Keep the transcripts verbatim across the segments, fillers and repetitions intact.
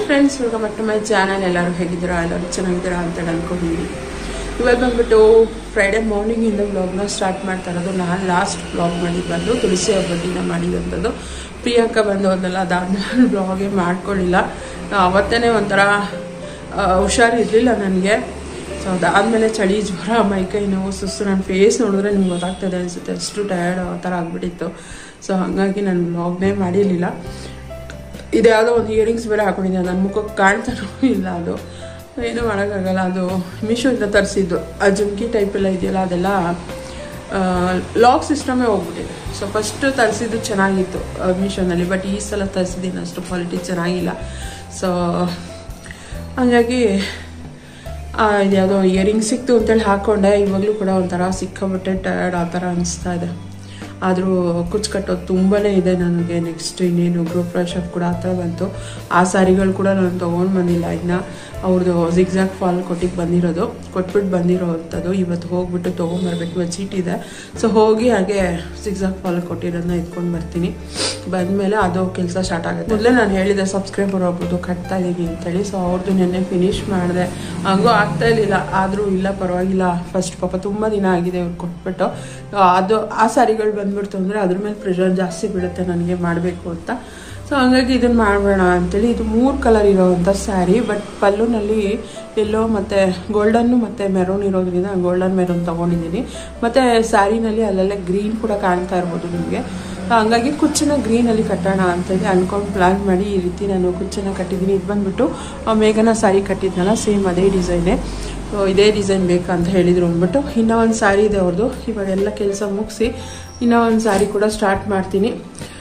Friends, welcome back to my channel. ಎಲ್ಲರೂ ಹೇಗಿದ್ದೀರಾ? ಎಲ್ಲರೂ ಚೆನ್ನಾಗಿದ್ದೀರಾ ಅಂತ ಅನ್ಕೊಂಡಿದ್ದೀನಿ. ಇವಾಗ ಬಂದ್ಬಿಟ್ಟು ಫ್ರೈಡೇ ಮಾರ್ನಿಂಗಿಂದ ವ್ಲಾಗ್ನ ಸ್ಟಾರ್ಟ್ ಮಾಡ್ತಾ ಇರೋದು. ನಾನು ಲಾಸ್ಟ್ ವ್ಲಾಗ್ ಮಾಡಿದ್ದು ಬಂದು ತುಳಸಿ ಹಬ್ಬದ ದಿನ ಮಾಡಿದಂಥದ್ದು. ಪ್ರಿಯಾಂಕಾ ಬಂದು ಹೋದಲ್ಲ, ಅದಾದ್ಮೇಲೆ ವ್ಲಾಗೇ ಮಾಡ್ಕೊಳ್ಳಿಲ್ಲ. ಅವತ್ತೇ ಒಂಥರ ಹುಷಾರಿರಲಿಲ್ಲ ನನಗೆ. ಸೊ ಅದಾದಮೇಲೆ ಚಳಿ, ಜ್ವರ, ಮೈಕೈ ನೋವು, ಸುಸ್ತು. ನನ್ನ ಫೇಸ್ ನೋಡಿದ್ರೆ ನಿಮ್ಗೆ ಗೊತ್ತಾಗ್ತದೆ ಅನಿಸುತ್ತೆ, ಅಷ್ಟು ಟಯರ್ಡ್ ಆ ಥರ ಆಗಿಬಿಟ್ಟಿತ್ತು. ಸೊ ಹಾಗಾಗಿ ನಾನು ವ್ಲಾಗ್ನೇ ಮಾಡಿರಲಿಲ್ಲ. ಇದ್ಯಾವುದೋ ಒಂದು ಇಯರಿಂಗ್ಸ್ ಬೇರೆ ಹಾಕೊಂಡಿದ್ದೆ, ನನ್ನ ಮುಖಕ್ಕೆ ಕಾಣ್ತಾನೂ ಇಲ್ಲ. ಅದು ಏನೂ ಮಾಡೋಕ್ಕಾಗಲ್ಲ. ಅದು ಮೀಶೋಯಿಂದ ತರಿಸಿದ್ದು, ಆ ಜುಮ್ಕಿ ಟೈಪ್ ಎಲ್ಲ ಇದೆಯಲ್ಲ, ಅದೆಲ್ಲ ಲಾಕ್ ಸಿಸ್ಟಮೇ ಹೋಗ್ಬಿಟ್ಟಿದೆ. ಸೊ ಫಸ್ಟ್ ತರಿಸಿದ್ದು ಚೆನ್ನಾಗಿತ್ತು ಮೀಶೋನಲ್ಲಿ, ಬಟ್ ಈ ಸಲ ತರಿಸಿದ್ದೀನಿ ಅಷ್ಟು ಕ್ವಾಲಿಟಿ ಚೆನ್ನಾಗಿಲ್ಲ. ಸೊ ಹಾಗಾಗಿ ಇದ್ಯಾವುದೋ ಇಯರಿಂಗ್ ಸಿಕ್ತು ಅಂತೇಳಿ ಹಾಕ್ಕೊಂಡೆ. ಇವಾಗಲೂ ಕೂಡ ಒಂಥರ ಸಿಕ್ಕಾಬಿಟ್ಟೆ ಟಯರ್ಡ್ ಆ ಥರ ಅನಿಸ್ತಾ ಇದೆ. ಆದರೂ ಕುಚ್ಚು ಕಟ್ಟೋದು ತುಂಬಾ ಇದೆ ನನಗೆ. ನೆಕ್ಸ್ಟ್ ಇನ್ನೇನು ಗೃಹಪ್ರವೇಶ ಕೂಡ ಆ ಥರ ಬಂತು. ಆ ಸ್ಯಾರಿಗಳು ಕೂಡ ನಾನು ತೊಗೊಂಡು ಬಂದಿಲ್ಲ. ಇನ್ನು ಅವ್ರದ್ದು ಜಿಗ್ಜಾಗ್ ಫಾಲ್ ಕೊಟ್ಟಿಗೆ ಬಂದಿರೋದು, ಕೊಟ್ಬಿಟ್ಟು ಬಂದಿರೋ ಅಂಥದ್ದು. ಇವತ್ತು ಹೋಗ್ಬಿಟ್ಟು ತೊಗೊಂಬರ್ಬೇಕು. ಇವತ್ತು ಚೀಟಿದೆ. ಸೊ ಹೋಗಿ ಹಾಗೆ ಜಿಗ್ಜಾಗ್ ಫಾಲ್ ಕೊಟ್ಟಿರೋದನ್ನ ಇಟ್ಕೊಂಡು ಬರ್ತೀನಿ. ಬಂದಮೇಲೆ ಅದು ಕೆಲಸ ಸ್ಟಾರ್ಟ್ ಆಗುತ್ತೆ. ಮೊದಲೇ ನಾನು ಹೇಳಿದೆ ಸಬ್ಸ್ಕ್ರೈಬರ್ ಒಬ್ರದ್ದು ಕಟ್ತಾ ಇದ್ದೀನಿ ಅಂತೇಳಿ. ಸೊ ಅವ್ರದ್ದು ನೆನ್ನೆ ಫಿನಿಶ್ ಮಾಡಿದೆ. ಹಂಗೂ ಆಗ್ತಾ ಇರಲಿಲ್ಲ. ಆದರೂ ಇಲ್ಲ ಪರವಾಗಿಲ್ಲ, ಫಸ್ಟ್ ಪಾಪ ತುಂಬ ದಿನ ಆಗಿದೆ ಅವ್ರು ಕೊಟ್ಬಿಟ್ಟು. ಅದು ಆ ಸ್ಯಾರಿಗಳು ಬಂದ್ಬಿಡ್ತು ಅಂದರೆ ಅದ್ರ ಮೇಲೆ ಪ್ರೆಷರ್ ಜಾಸ್ತಿ ಬೀಳುತ್ತೆ ನನಗೆ ಮಾಡಬೇಕು ಅಂತ. ಸೊ ಹಂಗಾಗಿ ಇದನ್ನು ಮಾಡೋಣ ಅಂತೇಳಿ. ಇದು ಮೂರು ಕಲರ್ ಇರೋವಂಥ ಸ್ಯಾರಿ, ಬಟ್ ಪಲ್ಲುನಲ್ಲಿ ಎಲ್ಲೋ ಮತ್ತು ಗೋಲ್ಡನ್ನು ಮತ್ತು ಮೆರೂನ್ ಇರೋದ್ರಿಂದ ಗೋಲ್ಡನ್ ಮೆರೂನ್ ತೊಗೊಂಡಿದ್ದೀನಿ. ಮತ್ತು ಸ್ಯಾರಿನಲ್ಲಿ ಅಲ್ಲೆಲ್ಲ ಗ್ರೀನ್ ಕೂಡ ಕಾಣ್ತಾ ಇರ್ಬೋದು ನಿಮಗೆ. ಹಂಗಾಗಿ ಕುಚ್ಚನ್ನ ಗ್ರೀನಲ್ಲಿ ಕಟ್ಟೋಣ ಅಂತೇಳಿ ಅಂದ್ಕೊಂಡು ಪ್ಲ್ಯಾನ್ ಮಾಡಿ ಈ ರೀತಿ ನಾನು ಕುಚ್ಚನ್ನ ಕಟ್ಟಿದ್ದೀನಿ. ಇದು ಬಂದುಬಿಟ್ಟು ಮೇಘನ ಸ್ಯಾರಿ ಕಟ್ಟಿದ್ನಲ್ಲ, ಸೇಮ್ ಅದೇ ಡಿಸೈನೇ. ಇದೇ ಡಿಸೈನ್ ಬೇಕಂತ ಹೇಳಿದರು ಅಂದ್ಬಿಟ್ಟು. ಇನ್ನೂ ಒಂದು ಸ್ಯಾರಿ ಇದೆ ಅವ್ರದ್ದು. ಇವಾಗೆಲ್ಲ ಕೆಲಸ ಮುಗಿಸಿ ಇನ್ನೂ ಒಂದು ಸ್ಯಾರಿ ಕೂಡ ಸ್ಟಾರ್ಟ್ ಮಾಡ್ತೀನಿ.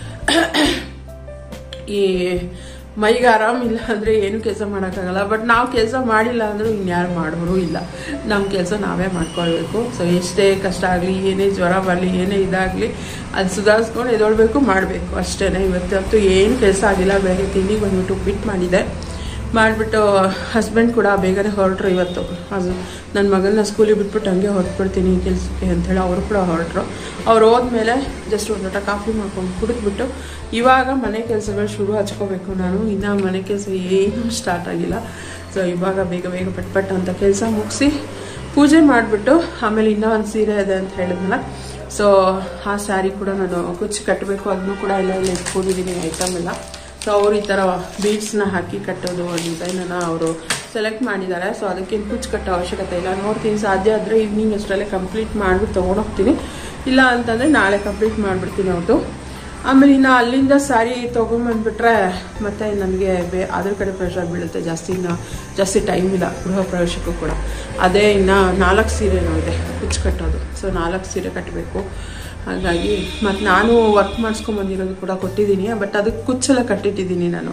ಈ ಮೈಗೆ ಆರಾಮಿಲ್ಲ ಅಂದರೆ ಏನು ಕೆಲಸ ಮಾಡೋಕ್ಕಾಗಲ್ಲ. ಬಟ್ ನಾವು ಕೆಲಸ ಮಾಡಿಲ್ಲ ಅಂದರೂ ಇನ್ಯಾರು ಮಾಡೋರು ಇಲ್ಲ. ನಮ್ಮ ಕೆಲಸ ನಾವೇ ಮಾಡ್ಕೊಳ್ಬೇಕು. ಸೊ ಎಷ್ಟೇ ಕಷ್ಟ ಆಗಲಿ, ಏನೇ ಜ್ವರ ಬರಲಿ, ಏನೇ ಇದಾಗಲಿ, ಅದು ಸುಧಾರಿಸ್ಕೊಂಡು ಎದೊಳ್ಬೇಕು, ಮಾಡಬೇಕು ಅಷ್ಟೇ. ಇವತ್ತಂತೂ ಏನು ಕೆಲಸ ಆಗಿಲ್ಲ. ಬೆಳಗ್ಗೆ ತಿಂಡಿಗೆ ಬಂದ್ಬಿಟ್ಟು ಉಪ್ಪಿಟ್ಟು ಮಾಡಿದೆ. ಮಾಡಿಬಿಟ್ಟು ಹಸ್ಬೆಂಡ್ ಕೂಡ ಬೇಗನೆ ಹೊರಟ್ರು ಇವತ್ತು. ಅದು ನನ್ನ ಮಗನ ಸ್ಕೂಲಿಗೆ ಬಿಟ್ಬಿಟ್ಟು ಹಂಗೆ ಹೊರಟ್ಬಿಡ್ತೀನಿ ಕೆಲಸಕ್ಕೆ ಅಂಥೇಳಿ ಅವರು ಕೂಡ ಹೊರಟ್ರು. ಅವ್ರು ಹೋದ್ಮೇಲೆ ಜಸ್ಟ್ ಒಂದು ಲೋಟ ಕಾಫಿ ಮಾಡ್ಕೊಂಡು ಕುಡಿದ್ಬಿಟ್ಟು ಇವಾಗ ಮನೆ ಕೆಲಸಗಳು ಶುರು ಹಚ್ಕೋಬೇಕು ನಾನು. ಇನ್ನೂ ಮನೆ ಕೆಲಸ ಏನೂ ಸ್ಟಾರ್ಟ್ ಆಗಿಲ್ಲ. ಸೊ ಇವಾಗ ಬೇಗ ಬೇಗ ಪಟ್ ಪಟ್ ಅಂತ ಕೆಲಸ ಮುಗಿಸಿ ಪೂಜೆ ಮಾಡಿಬಿಟ್ಟು ಆಮೇಲೆ ಇನ್ನೂ ಒಂದು ಸೀರೆ ಇದೆ ಅಂತ ಹೇಳಿದ್ನಲ್ಲ. ಸೊ ಆ ಸ್ಯಾರಿ ಕೂಡ ನಾನು ಕುಚ್ಚು ಕಟ್ಟಬೇಕು. ಅದನ್ನು ಕೂಡ ಎಲ್ಲ ಎಲ್ಲ ಇಟ್ಕೊಂಡಿದ್ದೀನಿ ಐಟಮ್ ಎಲ್ಲ. ಸೊ ಅವ್ರು ಈ ಥರ ಬೀಡ್ಸ್ನ ಹಾಕಿ ಕಟ್ಟೋದು ಡಿಸೈನನ್ನು ಅವರು ಸೆಲೆಕ್ಟ್ ಮಾಡಿದ್ದಾರೆ. ಸೊ ಅದಕ್ಕೇನು ಕುಚ್ಚು ಕಟ್ಟೋ ಅವಶ್ಯಕತೆ ಇಲ್ಲ. ನೋಡ್ತೀನಿ, ಸಾಧ್ಯ ಆದರೆ ಈವ್ನಿಂಗ್ ಅಷ್ಟರಲ್ಲೇ ಕಂಪ್ಲೀಟ್ ಮಾಡಿಬಿಟ್ಟು ತೊಗೊಂಡೋಗ್ತೀನಿ. ಇಲ್ಲ ಅಂತಂದರೆ ನಾಳೆ ಕಂಪ್ಲೀಟ್ ಮಾಡಿಬಿಡ್ತೀನಿ ಅವ್ರದ್ದು. ಆಮೇಲೆ ಇನ್ನು ಅಲ್ಲಿಂದ ಸ್ಯಾರಿ ತೊಗೊಂಬಂದ್ಬಿಟ್ರೆ ಮತ್ತೆ ನನಗೆ ಬೇ ಅದ್ರ ಕಡೆ ಪ್ರೆಷರ್ ಬೀಳುತ್ತೆ ಜಾಸ್ತಿ. ಇನ್ನು ಜಾಸ್ತಿ ಟೈಮ್ ಇಲ್ಲ ಗೃಹ ಪ್ರವೇಶಕ್ಕೂ ಕೂಡ. ಅದೇ ಇನ್ನು ನಾಲ್ಕು ಸೀರೆನೂ ಇದೆ ಕುಚ್ಚು ಕಟ್ಟೋದು. ಸೊ ನಾಲ್ಕು ಸೀರೆ ಕಟ್ಟಬೇಕು. ಹಾಗಾಗಿ ಮತ್ತು ನಾನು ವರ್ಕ್ ಮಾಡಿಸ್ಕೊಂಬಂದಿರೋದು ಕೂಡ ಕೊಟ್ಟಿದ್ದೀನಿ. ಬಟ್ ಅದಕ್ಕೆ ಕುಚ್ಚೆಲ್ಲ ಕಟ್ಟಿಟ್ಟಿದ್ದೀನಿ ನಾನು.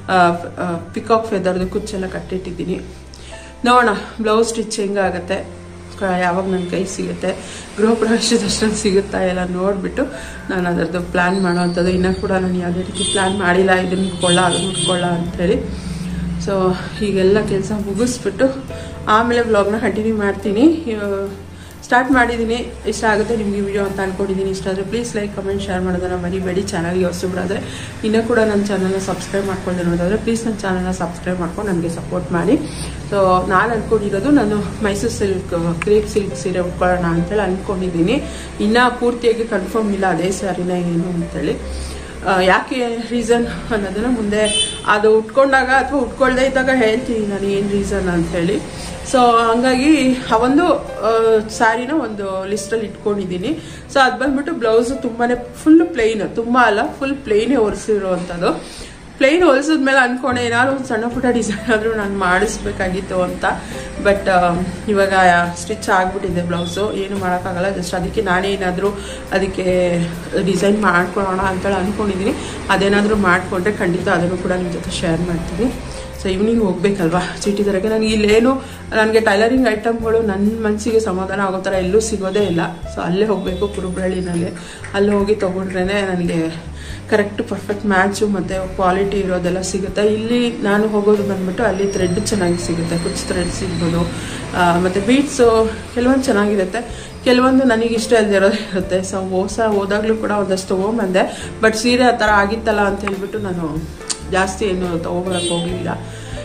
ಪಿಕಾಕ್ ಫೆದರ್ದು ಕುಚ್ಚೆಲ್ಲ ಕಟ್ಟಿಟ್ಟಿದ್ದೀನಿ. ನೋಡೋಣ ಬ್ಲೌಸ್ ಸ್ಟಿಚ್ ಹೆಂಗಾಗತ್ತೆ, ಯಾವಾಗ ನನ್ನ ಕೈ ಸಿಗುತ್ತೆ, ಗೃಹ ಪ್ರವೇಶದಷ್ಟೊಂದು ಸಿಗುತ್ತಾ ಎಲ್ಲ ನೋಡಿಬಿಟ್ಟು ನಾನು ಅದರದ್ದು ಪ್ಲ್ಯಾನ್ ಮಾಡೋವಂಥದ್ದು. ಇನ್ನೂ ಕೂಡ ನಾನು ಯಾವುದೇ ರೀತಿ ಪ್ಲ್ಯಾನ್ ಮಾಡಿಲ್ಲ, ಇದನ್ನು ಉಟ್ಕೊಳ್ಳ ಅದನ್ನು ಉಟ್ಕೊಳ್ಳ ಅಂಥೇಳಿ. ಸೊ ಹೀಗೆಲ್ಲ ಕೆಲಸ ಮುಗಿಸ್ಬಿಟ್ಟು ಆಮೇಲೆ ವ್ಲಾಗ್ನ ಕಂಟಿನ್ಯೂ ಮಾಡ್ತೀನಿ. ಸ್ಟಾರ್ಟ್ ಮಾಡಿದ್ದೀನಿ. ಇಷ್ಟ ಆಗುತ್ತೆ ನಿಮಗೆ ವಿಡಿಯೋ ಅಂತ ಅಂದ್ಕೊಂಡಿದ್ದೀನಿ. ಇಷ್ಟ ಆದರೆ ಪ್ಲೀಸ್ ಲೈಕ್, ಕಮೆಂಟ್, ಶೇರ್ ಮಾಡೋದನ್ನು ಮರಿಬೇಡಿ. ಚಾನಲ್ಗೆ ಹೊಸಬ್ರಾದರೆ ಇನ್ನೂ ಕೂಡ ನನ್ನ ಚಾನಲ್ನ ಸಬ್ಸ್ಕ್ರೈಬ್ ಮಾಡ್ಕೊಂಡು ನೋಡೋದಾದರೆ ಪ್ಲೀಸ್ ನನ್ನ ಚಾನಲ್ನ ಸಬ್ಸ್ಕ್ರೈಬ್ ಮಾಡ್ಕೊಂಡು ನನಗೆ ಸಪೋರ್ಟ್ ಮಾಡಿ. ಸೊ ನಾನು ಅಂದ್ಕೊಂಡಿರೋದು ನಾನು ಮೈಸೂರು ಸಿಲ್ಕ್ ಕ್ರೇಪ್ ಸಿಲ್ಕ್ ಸೀರೆ ಉಟ್ಕೊಳ್ಳೋಣ ಅಂತೇಳಿ ಅಂದ್ಕೊಂಡಿದ್ದೀನಿ. ಇನ್ನೂ ಪೂರ್ತಿಯಾಗಿ ಕನ್ಫರ್ಮ್ ಇಲ್ಲ ಅದೇ ಸ್ಯಾರಿನ ಏನು ಅಂತೇಳಿ. ಯಾಕೆ ರೀಸನ್ ಅನ್ನೋದನ್ನು ಮುಂದೆ ಅದು ಉಟ್ಕೊಂಡಾಗ ಅಥವಾ ಉಟ್ಕೊಳ್ದೇ ಇದ್ದಾಗ ಹೇಳ್ತೀನಿ ನಾನು ಏನು ರೀಸನ್ ಅಂಥೇಳಿ. ಸೊ ಹಂಗಾಗಿ ಆ ಒಂದು ಸ್ಯಾರಿನ ಒಂದು ಲಿಸ್ಟಲ್ಲಿ ಇಟ್ಕೊಂಡಿದ್ದೀನಿ. ಸೊ ಅದು ಬಂದ್ಬಿಟ್ಟು ಬ್ಲೌಸು ತುಂಬಾ ಫುಲ್ ಪ್ಲೇನ್, ತುಂಬ ಅಲ್ಲ ಫುಲ್ ಪ್ಲೇನೇ ಹೊರಿಸಿರುವಂಥದ್ದು. ಪ್ಲೇನ್ ಹೊಲಿಸಿದ್ಮೇಲೆ ಅಂದ್ಕೊಂಡೆ ಏನಾದ್ರು ಒಂದು ಸಣ್ಣ ಪುಟ್ಟ ಡಿಸೈನ್ ಆದರೂ ನಾನು ಮಾಡಿಸ್ಬೇಕಾಗಿತ್ತು ಅಂತ. ಬಟ್ ಇವಾಗ ಸ್ಟಿಚ್ ಆಗಿಬಿಟ್ಟಿದೆ ಬ್ಲೌಸು, ಏನು ಮಾಡೋಕ್ಕಾಗಲ್ಲ. ಜಸ್ಟ್ ಅದಕ್ಕೆ ನಾನೇ ಏನಾದರೂ ಅದಕ್ಕೆ ಡಿಸೈನ್ ಮಾಡ್ಕೊಳ್ಳೋಣ ಅಂತೇಳಿ ಅಂದ್ಕೊಂಡಿದ್ದೀನಿ. ಅದೇನಾದರೂ ಮಾಡಿಕೊಂಡ್ರೆ ಖಂಡಿತ ಅದನ್ನು ಕೂಡ ನಿಮ್ಮ ಜೊತೆ ಶೇರ್ ಮಾಡ್ತೀನಿ. ಸೊ ಈವ್ನಿಂಗ್ ಹೋಗ್ಬೇಕಲ್ವಾ ಚೀಟಿ ತರಕ್ಕೆ. ನನಗೆ ಇಲ್ಲೇನು ನನಗೆ ಟೈಲರಿಂಗ್ ಐಟಮ್ಗಳು ನನ್ನ ಮನಸ್ಸಿಗೆ ಸಮಾಧಾನ ಆಗೋ ಥರ ಎಲ್ಲೂ ಸಿಗೋದೇ ಇಲ್ಲ. ಸೊ ಅಲ್ಲೇ ಹೋಗಬೇಕು, ಕುರುಬ್ರಳ್ಳಿನಲ್ಲಿ. ಅಲ್ಲಿ ಹೋಗಿ ತೊಗೊಂಡ್ರೇ ನನಗೆ ಕರೆಕ್ಟ್ ಪರ್ಫೆಕ್ಟ್ ಮ್ಯಾಚು ಮತ್ತು ಕ್ವಾಲಿಟಿ ಇರೋದೆಲ್ಲ ಸಿಗುತ್ತೆ. ಇಲ್ಲಿ ನಾನು ಹೋಗೋದು ಬಂದ್ಬಿಟ್ಟು ಅಲ್ಲಿ ಥ್ರೆಡ್ ಚೆನ್ನಾಗಿ ಸಿಗುತ್ತೆ, ಕುಚ್ಚು ಥ್ರೆಡ್ ಸಿಗ್ಬೋದು. ಮತ್ತು ಬೀಡ್ಸು ಕೆಲವೊಂದು ಚೆನ್ನಾಗಿರುತ್ತೆ, ಕೆಲವೊಂದು ನನಗೆ ಇಷ್ಟ ಇಲ್ಲದಿರೋದು ಇರುತ್ತೆ. ಸೊ ಹೊಸ ಹೋದಾಗಲೂ ಕೂಡ ಒಂದಷ್ಟು ತೊಗೊಂಬಂದೆ. ಬಟ್ ಸೀರೆ ಆ ಥರ ಆಗಿತ್ತಲ್ಲ ಅಂತ ಹೇಳ್ಬಿಟ್ಟು ನಾನು ಜಾಸ್ತಿ ಏನು ತೊಗೊಬರಕ್ಕೆ ಹೋಗಲಿಲ್ಲ.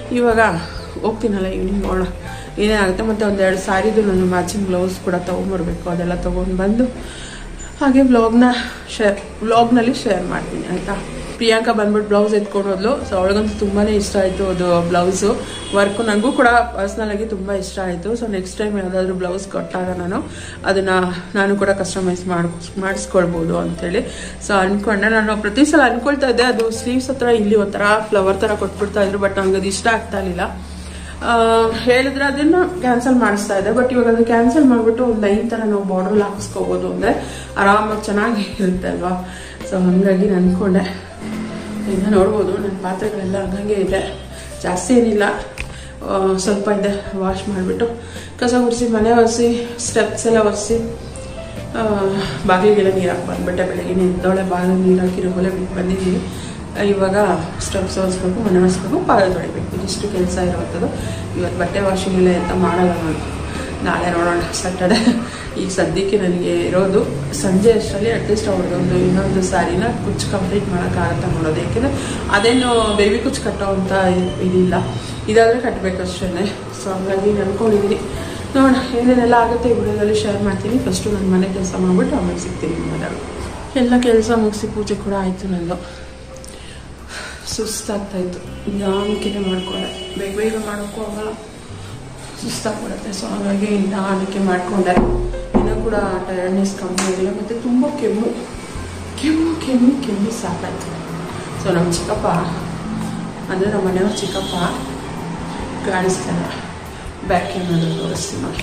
ಇವಾಗ ಹೋಗ್ತೀನಲ್ಲ ಈವ್ನಿಂಗ್ ನೋಡೋಣ ಏನೇ ಆಗುತ್ತೆ. ಮತ್ತು ಒಂದೆರಡು ಸಾರಿದು ನಾನು ಮ್ಯಾಚಿಂಗ್ ಬ್ಲೌಸ್ ಕೂಡ ತೊಗೊಂಬರ್ಬೇಕು. ಅದೆಲ್ಲ ತೊಗೊಂಡು ಬಂದು ಹಾಗೆ ವ್ಲಾಗ್ನ ಶೇರ್ ವ್ಲಾಗ್ನಲ್ಲಿ ಶೇರ್ ಮಾಡ್ತೀನಿ ಆಯಿತಾ. ಪ್ರಿಯಾಂಕಾ ಬಂದ್ಬಿಟ್ಟು ಬ್ಲೌಸ್ ಎತ್ಕೊಂಡು ಹೋದ್ಲು. ಸೊ ಅವಳಿಗಂತೂ ತುಂಬಾ ಇಷ್ಟ ಆಯಿತು ಅದು ಬ್ಲೌಸು ವರ್ಕು. ನನಗೂ ಕೂಡ ಪರ್ಸ್ನಲಾಗಿ ತುಂಬ ಇಷ್ಟ ಆಯಿತು. ಸೊ ನೆಕ್ಸ್ಟ್ ಟೈಮ್ ಯಾವುದಾದ್ರೂ ಬ್ಲೌಸ್ ಕೊಟ್ಟಾಗ ನಾನು ಅದನ್ನು ನಾನು ಕೂಡ ಕಸ್ಟಮೈಸ್ ಮಾಡಿ ಮಾಡಿಸ್ಕೊಳ್ಬೋದು ಅಂಥೇಳಿ ಸೊ ಅಂದ್ಕೊಂಡೆ. ನಾನು ಪ್ರತಿ ಸಲ ಅಂದ್ಕೊಳ್ತಾ ಇದ್ದೆ ಅದು ಸ್ಲೀವ್ಸ್ ಹತ್ರ ಇಲ್ಲಿ ಒಂಥರ ಫ್ಲವರ್ ಥರ ಕೊಟ್ಬಿಡ್ತಾ ಇದ್ರು. ಬಟ್ ನನಗೆ ಅದು ಇಷ್ಟ ಆಗ್ತಾ ಇರಲಿಲ್ಲ. ಹೇಳಿದ್ರೆ ಅದನ್ನು ಕ್ಯಾನ್ಸಲ್ ಮಾಡಿಸ್ತಾ ಇದೆ. ಬಟ್ ಇವಾಗ ಅದು ಕ್ಯಾನ್ಸಲ್ ಮಾಡಿಬಿಟ್ಟು ಒಂದು ಲೈನ್ ಥರ ನಾವು ಬಾರ್ಡ್ರಲ್ಲಿ ಹಾಕಿಸ್ಕೋಬೋದು ಅಂದರೆ ಆರಾಮಾಗಿ ಚೆನ್ನಾಗಿ ಇರುತ್ತೆ ಅಲ್ವಾ. ಸೊ ಹಾಗಾಗಿ ನಾನು ಅಂದ್ಕೊಂಡೆ. ಈಗ ನೋಡ್ಬೋದು ನನ್ನ ಪಾತ್ರೆಗಳೆಲ್ಲ ಹಂಗೆ ಇದೆ, ಜಾಸ್ತಿ ಏನಿಲ್ಲ, ಸ್ವಲ್ಪ ಇದೆ. ವಾಶ್ ಮಾಡಿಬಿಟ್ಟು ಕಸ ಒರೆಸಿ ಮನೆ ಒರೆಸಿ ಸ್ಟೆಪ್ಸ್ ಎಲ್ಲ ಒರೆಸಿ ಬಾಗಿಲಿಗೆಲ್ಲ ನೀರು ಹಾಕಿ ಬಂದುಬಿಟ್ಟೆ. ಬೆಳಗ್ಗೆ ಎದ್ದೊಳೆ ಬಾಗಿಲು ನೀರು ಹಾಕಿ ರಂಗೋಲೆ ಬಿಟ್ಟು ಬಂದಿದ್ದೀನಿ. ಇವಾಗ ಸ್ಟೆಪ್ಸ್ ಒರೆಸ್ಬೇಕು, ಮನೆ ಒರೆಸ್ಬೇಕು, ಪಾತ್ರೆ ತೊಳಿಬೇಕು. ಇದಿಷ್ಟು ಕೆಲಸ ಇರುವಂಥದ್ದು. ಇವತ್ತು ಬಟ್ಟೆ ವಾಷಿಂಗ್ ಇಲ್ಲ ಅಂತ ಮಾಡಲ್ಲ ನಾನು, ನಾಳೆ ನೋಡೋಣ ಸ್ಯಾಟರ್ಡೆ. ಈಗ ಸದ್ಯಕ್ಕೆ ನನಗೆ ಇರೋದು ಸಂಜೆ ಅಷ್ಟರಲ್ಲಿ ಅಟ್ಲೀಸ್ಟ್ ಅವ್ರದ್ದೊಂದು ಇನ್ನೊಂದು ಸ್ಯಾರಿನ ಕುಚ್ಚು ಕಂಪ್ಲೀಟ್ ಮಾಡೋಕ್ಕಾಗತ್ತ ನೋಡೋದು. ಯಾಕೆಂದರೆ ಅದೇನು ಬೇಬಿ ಕುಚ್ಚು ಕಟ್ಟೋ ಅಂತ ಇದಿಲ್ಲ, ಇದಾದರೆ ಕಟ್ಟಬೇಕು ಅಷ್ಟೇ. ಸೊ ಹಂಗಾಗಿ ಅಂದ್ಕೊಂಡಿದ್ದೀನಿ. ನೋಡೋಣ ಏನೇನೆಲ್ಲ ಆಗುತ್ತೆ ಈ ವಿಡಿಯೋದಲ್ಲಿ ಶೇರ್ ಮಾಡ್ತೀನಿ. ಫಸ್ಟು ನನ್ನ ಮನೆ ಕೆಲಸ ಮಾಡಿಬಿಟ್ಟು ಆಮೇಲೆ ಸಿಗ್ತೀನಿ ನಿಮ್ಮದಾಗ. ಎಲ್ಲ ಕೆಲಸ ಮುಗಿಸಿ ಪೂಜೆ ಕೂಡ ಆಯಿತು. ನಂದು ಸುಸ್ತಾಗ್ತಾಯಿತ್ತು, ನಿಧಾನಕ್ಕೆ ಮಾಡಿಕೊಂಡೆ. ಬೇಗ ಬೇಗ ಮಾಡೋಕ್ಕೂ ಆಗಲ್ಲ, ಸುಸ್ತಾಗ್ಬಿಡುತ್ತೆ. ಸೊ ಹಾಗಾಗಿ ನಿಧಾನಕ್ಕೆ ಮಾಡಿಕೊಂಡೆ. ಇನ್ನೂ ಕೂಡ ಟಯರ್ಡ್ನೆಸ್ ಕಮ್ಮಿ ಆಗಿಲ್ಲ. ಮತ್ತು ತುಂಬ ಕೆಮ್ಮು ಕೆಮ್ಮು ಕೆಮ್ಮು ಕೆಮ್ಮು ಸಾಕಾಯ್ತು. ಸೊ ನಮ್ಮ ಚಿಕ್ಕಪ್ಪ ಅಂದರೆ ನಮ್ಮ ಮನೆಯವ್ರ ಚಿಕ್ಕಪ್ಪ ಕಾಣಿಸ್ತಾರೆ, ಬ್ಯಾಕ್ ಕ್ಯಾಮ್ರಾದಲ್ಲಿ ತೋರಿಸ್ತೀನಿ ನೋಡಿ.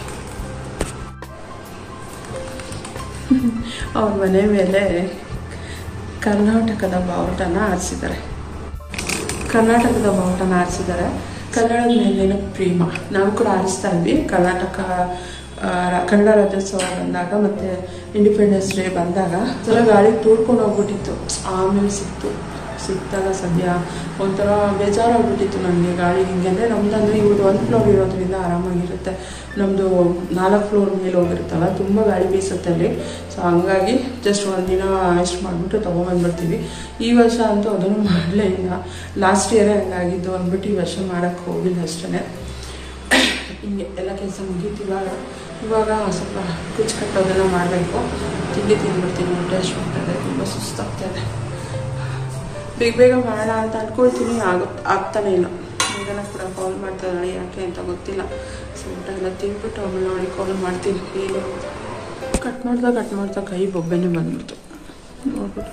ಅವ್ರ ಮನೆ ಮೇಲೆ ಕರ್ನಾಟಕದ ಬಾವುಟನ ಆರಿಸಿದ್ದಾರೆ. ಕರ್ನಾಟಕದ ಬಾವುಟನ ಆರಿಸಿದ್ದಾರೆ. ಕನ್ನಡದ ಮೇಲೇನೋ ಪ್ರೇಮ ನಾವು ಕೂಡ ಆರಿಸ್ತಾ ಇದ್ವಿ. ಕರ್ನಾಟಕ ಕನ್ನಡ ರಾಜ್ಯೋತ್ಸವ ಬಂದಾಗ ಮತ್ತು ಇಂಡಿಪೆಂಡೆನ್ಸ್ ಡೇ ಬಂದಾಗ ಸಲ ಗಾಳಿ ತೂರ್ಕೊಂಡು ಹೋಗ್ಬಿಟ್ಟಿತ್ತು. ಆಮೇಲೆ ಸಿಕ್ತು. ಸಿಕ್ತಾಗ ಸದ್ಯ ಒಂಥರ ಬೇಜಾರಾಗ್ಬಿಟ್ಟಿತ್ತು ನನಗೆ ಗಾಳಿ. ಹಿಂಗೆ ಅಂದರೆ ನಮ್ದು ಅಂದರೆ ಇವ್ರದ್ದು ಒಂದು ಫ್ಲೋರ್ ಇರೋದ್ರಿಂದ ಆರಾಮಾಗಿರುತ್ತೆ. ನಮ್ಮದು ನಾಲ್ಕು ಫ್ಲೋರ್ ಮೇಲೆ ಹೋಗಿರುತ್ತಲ್ಲ, ತುಂಬ ಗಾಳಿ ಬೀಸುತ್ತೆ ಅಲ್ಲಿ. ಸೊ ಹಂಗಾಗಿ ಜಸ್ಟ್ ಒಂದಿನ ಇಷ್ಟು ಮಾಡಿಬಿಟ್ಟು ತೊಗೊಂಬಂದ್ಬಿಡ್ತೀವಿ. ಈ ವರ್ಷ ಅಂತೂ ಅದನ್ನು ಮಾಡಲೇ ಇಲ್ಲ. ಲಾಸ್ಟ್ ಇಯರೇ ಹಂಗಾಗಿದ್ದು ಅಂದ್ಬಿಟ್ಟು ಈ ವರ್ಷ ಮಾಡೋಕ್ಕೆ ಹೋಗಿಲ್ಲ ಅಷ್ಟೇ. ಹಿಂಗೆ ಎಲ್ಲ ಕೆಲಸ ಮುಗೀತು. ಇವಾಗ ಇವಾಗ ಸ್ವಲ್ಪ ಕುಚ್ಚು ಕಟ್ಟೋದನ್ನು ಮಾಡಬೇಕು. ತಿಂಡಿ ತಿಂದ್ಬಿಡ್ತೀನಿ, ಹೊಟ್ಟೆ ಅಷ್ಟು ಮಾಡ್ತಾಯಿದೆ, ತುಂಬ ಸುಸ್ತಾಗ್ತಾಯಿದೆ. ಬೇಗ ಬೇಗ ಮಾಡೋಣ ಅಂತ ಅಂದ್ಕೊಳ್ತೀನಿ, ಆಗುತ್ತೆ ಆಗ್ತಾನೆ ಇಲ್ಲ. ಬೇಗನ ಕೂಡ ಕಾಲ್ ಮಾಡ್ತಾ ಇದ್ದಾಳೆ, ಯಾಕೆ ಅಂತ ಗೊತ್ತಿಲ್ಲ. ಸೊ ಊಟ ಎಲ್ಲ ತಿಂದ್ಬಿಟ್ಟು ಆಮೇಲೆ ನೋಡಿ ಕಾಲ್ ಮಾಡ್ತೀನಿ. ಏನು ಕಟ್ ಮಾಡ್ತಾ ಕಟ್ ಮಾಡ್ತಾ ಕೈ ಬೊಬ್ಬೆನೇ ಬಂದ್ಬಿಡ್ತು. ನೋಡ್ಬಿಟ್ಟು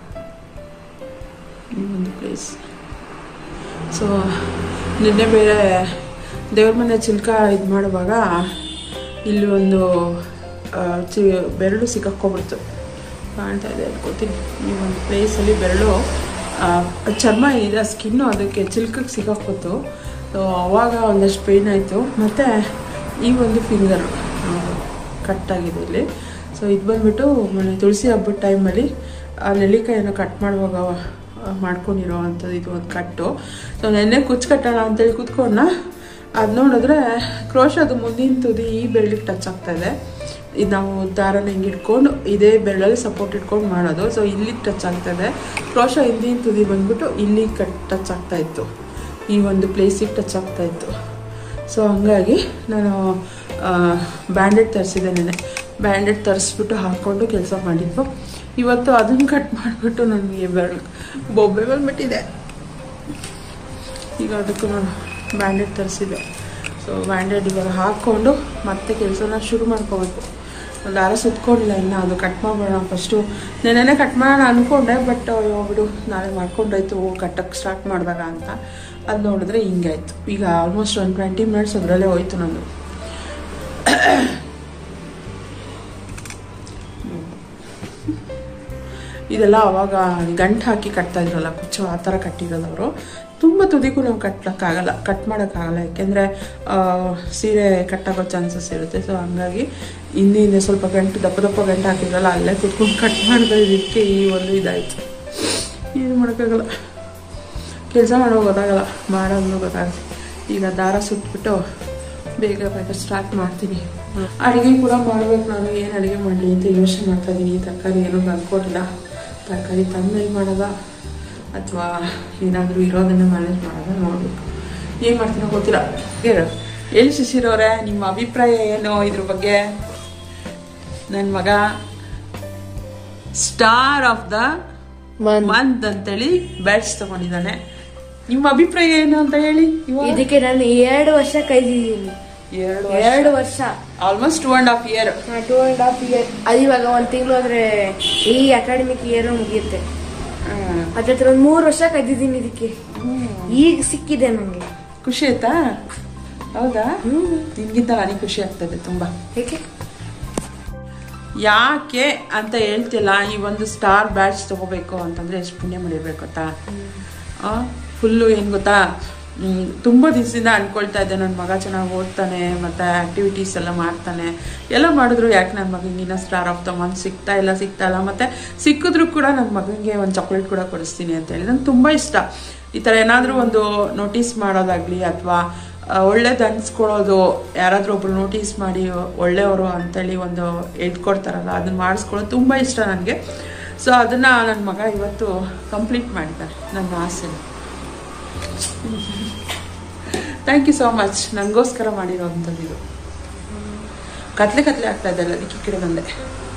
ಈ ಒಂದು ಪ್ಲೇಸ್. ಸೊ ನಿನ್ನೆ ಬೇರೆ ದೇವ್ರ ಮನೆ ಚಿಲ್ಕ ಇದು ಮಾಡುವಾಗ ಇಲ್ಲಿ ಒಂದು ಚಿ ಬೆರಳು ಸಿಕ್ಕಾಕ್ಕೊಬಿಡ್ತು. ಕಾಣ್ತಾ ಇದೆ ಅನ್ಕೋತೀನಿ. ಈ ಒಂದು ಪ್ಲೇಸಲ್ಲಿ ಬೆರಳು ಚರ್ಮ ಏನಿದೆ ಆ ಸ್ಕಿನ್ನು ಅದಕ್ಕೆ ಚಿಲ್ಕಕ್ಕೆ ಸಿಕ್ಕಾಕ್ಕೊತು. ಸೊ ಅವಾಗ ಒಂದಷ್ಟು ಪೇಯ್ನ್ ಆಯಿತು. ಮತ್ತು ಈ ಒಂದು ಫಿಂಗರು ಕಟ್ಟಾಗಿದೆ ಇಲ್ಲಿ. ಸೊ ಇದು ಬಂದುಬಿಟ್ಟು ಮೊನ್ನೆ ತುಳಸಿ ಹಬ್ಬದ ಟೈಮಲ್ಲಿ ಆ ನೆಲ್ಲಿಕಾಯನ್ನು ಕಟ್ ಮಾಡುವಾಗ ಮಾಡ್ಕೊಂಡಿರೋ ಅಂಥದ್ದು ಇದು ಒಂದು ಕಟ್ಟು. ಸೊ ನೆನ್ನೆ ಕುಚ್ಚು ಕಟ್ಟೋಣ ಅಂತೇಳಿ ಕೂತ್ಕೊಂಡ. ಅದು ನೋಡಿದ್ರೆ ಕ್ರೋಶ ಅದು ಮುಂದಿನ ತುದಿ ಈ ಬೆರಳಿಗೆ ಟಚ್ ಆಗ್ತಾಯಿದೆ. ಇದು ನಾವು ದಾರನ ಹಿಂಗೆ ಇಟ್ಕೊಂಡು ಇದೇ ಬೆರಳಲ್ಲಿ ಸಪೋರ್ಟ್ ಇಟ್ಕೊಂಡು ಮಾಡೋದು. ಸೊ ಇಲ್ಲಿಗೆ ಟಚ್ ಆಗ್ತಾಯಿದೆ. ಕ್ರೋಶ ಹಿಂದಿನ ತುದಿ ಬಂದ್ಬಿಟ್ಟು ಇಲ್ಲಿ ಕಟ್ ಟಚ್ ಆಗ್ತಾಯಿತ್ತು, ಈ ಒಂದು ಪ್ಲೇಸಿಗೆ ಟಚ್ ಆಗ್ತಾಯಿತ್ತು. ಸೊ ಹಂಗಾಗಿ ನಾನು ಬ್ಯಾಂಡೆಡ್ ತರಿಸಿದೆ. ನೆನೆ ಬ್ಯಾಂಡೆಡ್ ತರಿಸ್ಬಿಟ್ಟು ಹಾಕ್ಕೊಂಡು ಕೆಲಸ ಮಾಡಿದ್ದು. ಇವತ್ತು ಅದನ್ನು ಕಟ್ ಮಾಡಿಬಿಟ್ಟು ನನಗೆ ಬೆರಳು ಬೊಬ್ಬೆ ಬಂದ್ಬಿಟ್ಟಿದೆ. ಈಗ ಅದಕ್ಕೂ ನಾನು ಬ್ಯಾಂಡೆಡ್ ತರಿಸಿದೆ. ಸೊ ಬ್ಯಾಂಡೆಡ್ ಇವಾಗ ಹಾಕ್ಕೊಂಡು ಮತ್ತೆ ಕೆಲಸನ ಶುರು ಮಾಡ್ಕೋಬೇಕು. ದಾರ ಸುತ್ಕೊಂಡಿಲ್ಲ ಇನ್ನು, ಅದು ಕಟ್ ಮಾಡೋಣ ಫಸ್ಟು. ನೆನ್ನೆ ಕಟ್ ಮಾಡೋಣ ಅಂದ್ಕೊಂಡೆ, ಬಟ್ ಬಿಡು ನಾಳೆ ಮಾಡ್ಕೊಂಡಾಯ್ತು ಕಟ್ಟಕ್ಕೆ ಸ್ಟಾರ್ಟ್ ಮಾಡಿದಾಗ ಅಂತ. ಅದು ನೋಡಿದ್ರೆ ಹಿಂಗೆ ಆಯಿತು. ಈಗ ಆಲ್ಮೋಸ್ಟ್ ಒಂದು ಟ್ವೆಂಟಿ ಮಿನಿಟ್ಸ್ ಅದರಲ್ಲೇ ಹೋಯ್ತು ನಂದು. ಇದೆಲ್ಲ ಅವಾಗ ಗಂಟು ಹಾಕಿ ಕಟ್ತಾ ಇದ್ರಲ್ಲ ಕುಚ್ಚು, ಆ ಥರ ಕಟ್ಟಿರೋದವರು. ತುಂಬ ತುದಿಗೂ ನಾವು ಕಟ್ಟಕ್ಕಾಗಲ್ಲ, ಕಟ್ ಮಾಡೋಕ್ಕಾಗಲ್ಲ. ಯಾಕೆಂದರೆ ಸೀರೆ ಕಟ್ಟಾಗೋ ಚಾನ್ಸಸ್ ಇರುತ್ತೆ. ಸೊ ಹಂಗಾಗಿ ಹಿಂದೆ ಹಿಂದೆ ಸ್ವಲ್ಪ ಗಂಟು ದಪ್ಪ ದಪ್ಪ ಗಂಟು ಹಾಕಿದ್ರಲ್ಲ, ಅಲ್ಲೇ ಕುತ್ಕೊಂಡು ಕಟ್ ಮಾಡಿದ್ರೆ ಇದಕ್ಕೆ ಈ ಒಂದು ಇದಾಯಿತು. ಏನು ಮಾಡೋಕ್ಕಾಗಲ್ಲ, ಕೆಲಸ ಮಾಡೋ ಗೊತ್ತಾಗಲ್ಲ, ಮಾಡೋದು ಗೊತ್ತಾಗುತ್ತೆ. ಈಗ ದಾರ ಸುಟ್ಬಿಟ್ಟು ಬೇಗ ಬೇಗ ಸ್ಟಾರ್ಟ್ ಮಾಡ್ತೀನಿ. ಅಡುಗೆ ಕೂಡ ಮಾಡ್ಬೇಕು. ನಾನು ಏನು ಅಡುಗೆ ಮಾಡಲಿ ಅಂತ ಯೋಚನೆ ಮಾಡ್ತಾಯಿದ್ದೀನಿ. ತರಕಾರಿ ಏನೂ ತಂದ್ಕೊಟ್ಟಿಲ್ಲ. ತರಕಾರಿ ತಂದ್ಮೇಲೆ ಮಾಡೋದ ಅಥವಾ ಏನಾದರೂ ಇರೋದನ್ನು ಮ್ಯಾನೇಜ್ ಮಾಡೋದ ನೋಡಬೇಕು. ಏನು ಮಾಡ್ತೀನೋ ಗೊತ್ತಿಲ್ಲ. ಹೇಳು ಹೇಳಿ ಶಿಶಿರವ್ರೆ, ನಿಮ್ಮ ಅಭಿಪ್ರಾಯ ಏನು ಇದ್ರ ಬಗ್ಗೆ? ನನ್ನ ಮಗ ಸ್ಟಾರ್ ಆಫ್ ದ ಮಂತ್ ಅಂತೇಳಿ ಬ್ಯಾಡ್ಜ್ ತಗೊಂಡಿದ್ದಾನೆ. ನಿಮ್ಮ ಅಭಿಪ್ರಾಯ ಏನು ಅಂತ ಹೇಳಿ. ಇದಕ್ಕೆ ನಾನು ಎರಡು ವರ್ಷ ಕೈದಿದ್ದೀನಿ. ಎರಡು ಎರಡು ವರ್ಷ almost two and half year two and half year ಅದು ಇವಾಗ ಒಂದು ತಿಂಗಳು ಆದ್ರೆ ಈ ಅಕಾಡೆಮಿಕ್ ಇಯರ್ ಮುಗಿಯುತ್ತೆ. ಅದ್ರ ಒಂದ್ ಮೂರು ವರ್ಷ ಕದ್ದಿದ್ದೀನಿ ಇದಕ್ಕೆ. ಈಗ ಸಿಕ್ಕಿದೆ ನಂಗೆ. ಖುಷಿ ಆಯ್ತಾ? ಹೌದಾ? ನಿನ್ಗಿಂತ ನನಗೆ ಖುಷಿ ಆಗ್ತದೆ ತುಂಬಾ. ಏಕೆ ಯಾಕೆ ಅಂತ ಹೇಳ್ತಿಲ್ಲ. ಈ ಒಂದು ಸ್ಟಾರ್ ಬ್ಯಾಡ್ಜ್ ತಗೋಬೇಕು ಅಂತಂದ್ರೆ ಎಷ್ಟು ಪುಣ್ಯ ಮಾಡಿರ್ಬೇಕು ಗೊತ್ತಾ? ಫುಲ್ಲು ಏನು ಗೊತ್ತಾ, ತುಂಬ ದಿವಸದಿಂದ ಅನ್ಕೊಳ್ತಾ ಇದ್ದೆ ನನ್ನ ಮಗ ಚೆನ್ನಾಗಿ ಓದ್ತಾನೆ ಮತ್ತು ಆ್ಯಕ್ಟಿವಿಟೀಸ್ ಎಲ್ಲ ಮಾಡ್ತಾನೆ, ಎಲ್ಲ ಮಾಡಿದ್ರು ಯಾಕೆ ನನ್ನ ಮಗನಿಗಿನ್ನ ಸ್ಟಾರ್ ಆಫ್ ದ ಮಂತ್ ಸಿಗ್ತಾ ಇಲ್ಲ ಸಿಗ್ತಾ ಇಲ್ಲ ಮತ್ತು ಸಿಕ್ಕಿದ್ರು ಕೂಡ ನನ್ನ ಮಗನಿಗೆ ಒಂದು ಚಾಕ್ಲೇಟ್ ಕೂಡ ಕೊಡಿಸ್ತೀನಿ ಅಂತೇಳಿ ನಂಗೆ ತುಂಬ ಇಷ್ಟ. ಈ ಥರ ಏನಾದರೂ ಒಂದು ನೋಟಿಸ್ ಮಾಡೋದಾಗಲಿ ಅಥವಾ ಒಳ್ಳೇದು ಅನ್ಸ್ಕೊಳ್ಳೋದು, ಯಾರಾದರೂ ಒಬ್ರು ನೋಟಿಸ್ ಮಾಡಿ ಒಳ್ಳೆಯವರು ಅಂತೇಳಿ ಒಂದು ಎಡ್ಕೊಡ್ತಾರಲ್ಲ ಅದನ್ನು ಮಾಡಿಸ್ಕೊಳ್ಳೋದು ತುಂಬ ಇಷ್ಟ ನನಗೆ. ಸೊ ಅದನ್ನು ನನ್ನ ಮಗ ಇವತ್ತು ಕಂಪ್ಲೀಟ್ ಮಾಡಿದ್ದಾರೆ ನನ್ನ ಆಸೆ. Thank you so much. ನನಗೋಸ್ಕರ ಮಾಡಿರೋವಂಥದ್ದು ಇದು. ಕತ್ಲೆ ಕತ್ಲೆ ಆಗ್ತಾ ಇದೆ ಅಲ್ಲ, ಅದಕ್ಕೆ ಕಡೆ ಬಂದೆ.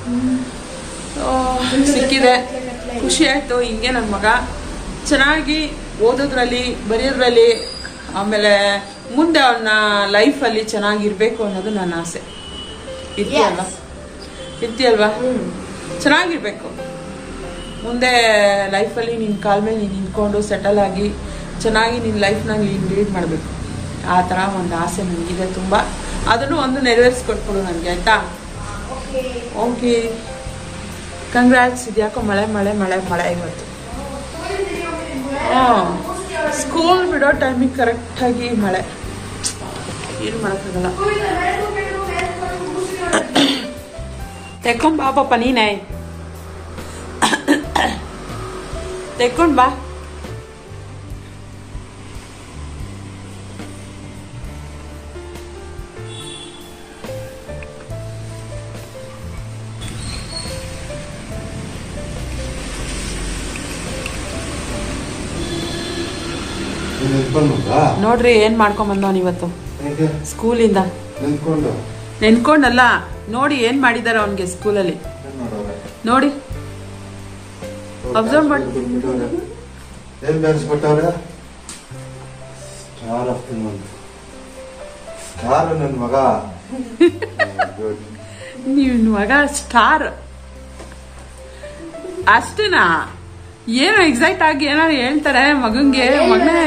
ಸಿಕ್ಕಿದೆ, ಖುಷಿ ಆಯಿತು. ಹಿಂಗೆ ನನ್ನ ಮಗ ಚೆನ್ನಾಗಿ ಓದೋದ್ರಲ್ಲಿ ಬರೆಯೋದ್ರಲ್ಲಿ ಆಮೇಲೆ ಮುಂದೆ ಅವನ ಲೈಫಲ್ಲಿ ಚೆನ್ನಾಗಿರ್ಬೇಕು ಅನ್ನೋದು ನನ್ನ ಆಸೆ. ಇರ್ತೀಯಲ್ವಾ ಇರ್ತೀಯಲ್ವಾ ಚೆನ್ನಾಗಿರ್ಬೇಕು. ಮುಂದೆ ಲೈಫಲ್ಲಿ ನಿನ್ನ ಕಾಲ ಮೇಲೆ ನೀನು ನಿಂತ್ಕೊಂಡು ಸೆಟಲ್ ಆಗಿ ಚೆನ್ನಾಗಿ ನಿನ್ನ ಲೈಫ್ನ ನೀನು ಲೀಡ್ ಮಾಡಬೇಕು. ಆ ಥರ ಒಂದು ಆಸೆ ನನಗಿದೆ ತುಂಬ. ಅದನ್ನು ಒಂದು ನೆರವೇರಿಸ್ಕೊಟ್ಬಿಡು ನನಗೆ, ಆಯಿತಾ? Okay, congrats. ಇದ್ಯಾಕೋ ಮಳೆ ಮಳೆ ಮಳೆ ಮಳೆ ಇವತ್ತು. ಹಾಂ, ಸ್ಕೂಲ್ ಬಿಡೋ ಟೈಮಿಗೆ ಕರೆಕ್ಟಾಗಿ ಮಳೆ, ಏನು ಮಾಡೋಕ್ಕಾಗಲ್ಲ. ತೆಕ್ಕೊಂಡ್ ಬಾ ಪಾಪ ನೀನೇ, ತೆಕ್ಕೊಂಡ್ ಬಾ. ನೋಡ್ರಿ ಏನ್ ಮಾಡ್ಕೊಂಡ್ ಬಂದವನ್ ಇವತ್ತು ಸ್ಕೂಲಿಂದ. ನೆನ್ಕೊಂಡಲ್ಲ, ನೋಡಿ ಏನ್ ಮಾಡಿದಾರೆ ಅವನ್ಗೆ ಸ್ಕೂಲಲ್ಲಿ ನೋಡಿ. ಅಬ್ಸರ್ವ್ ಮಾಡಿ. ನಿನ್ ಮಗ ಸ್ಟಾರ್ ಅಷ್ಟೇನಾ? ಏನು ಎಕ್ಸೈಟ್ ಆಗಿ ಏನಾರು ಹೇಳ್ತಾರೆ ಮಗಂಗೆ, ಮಗನೇ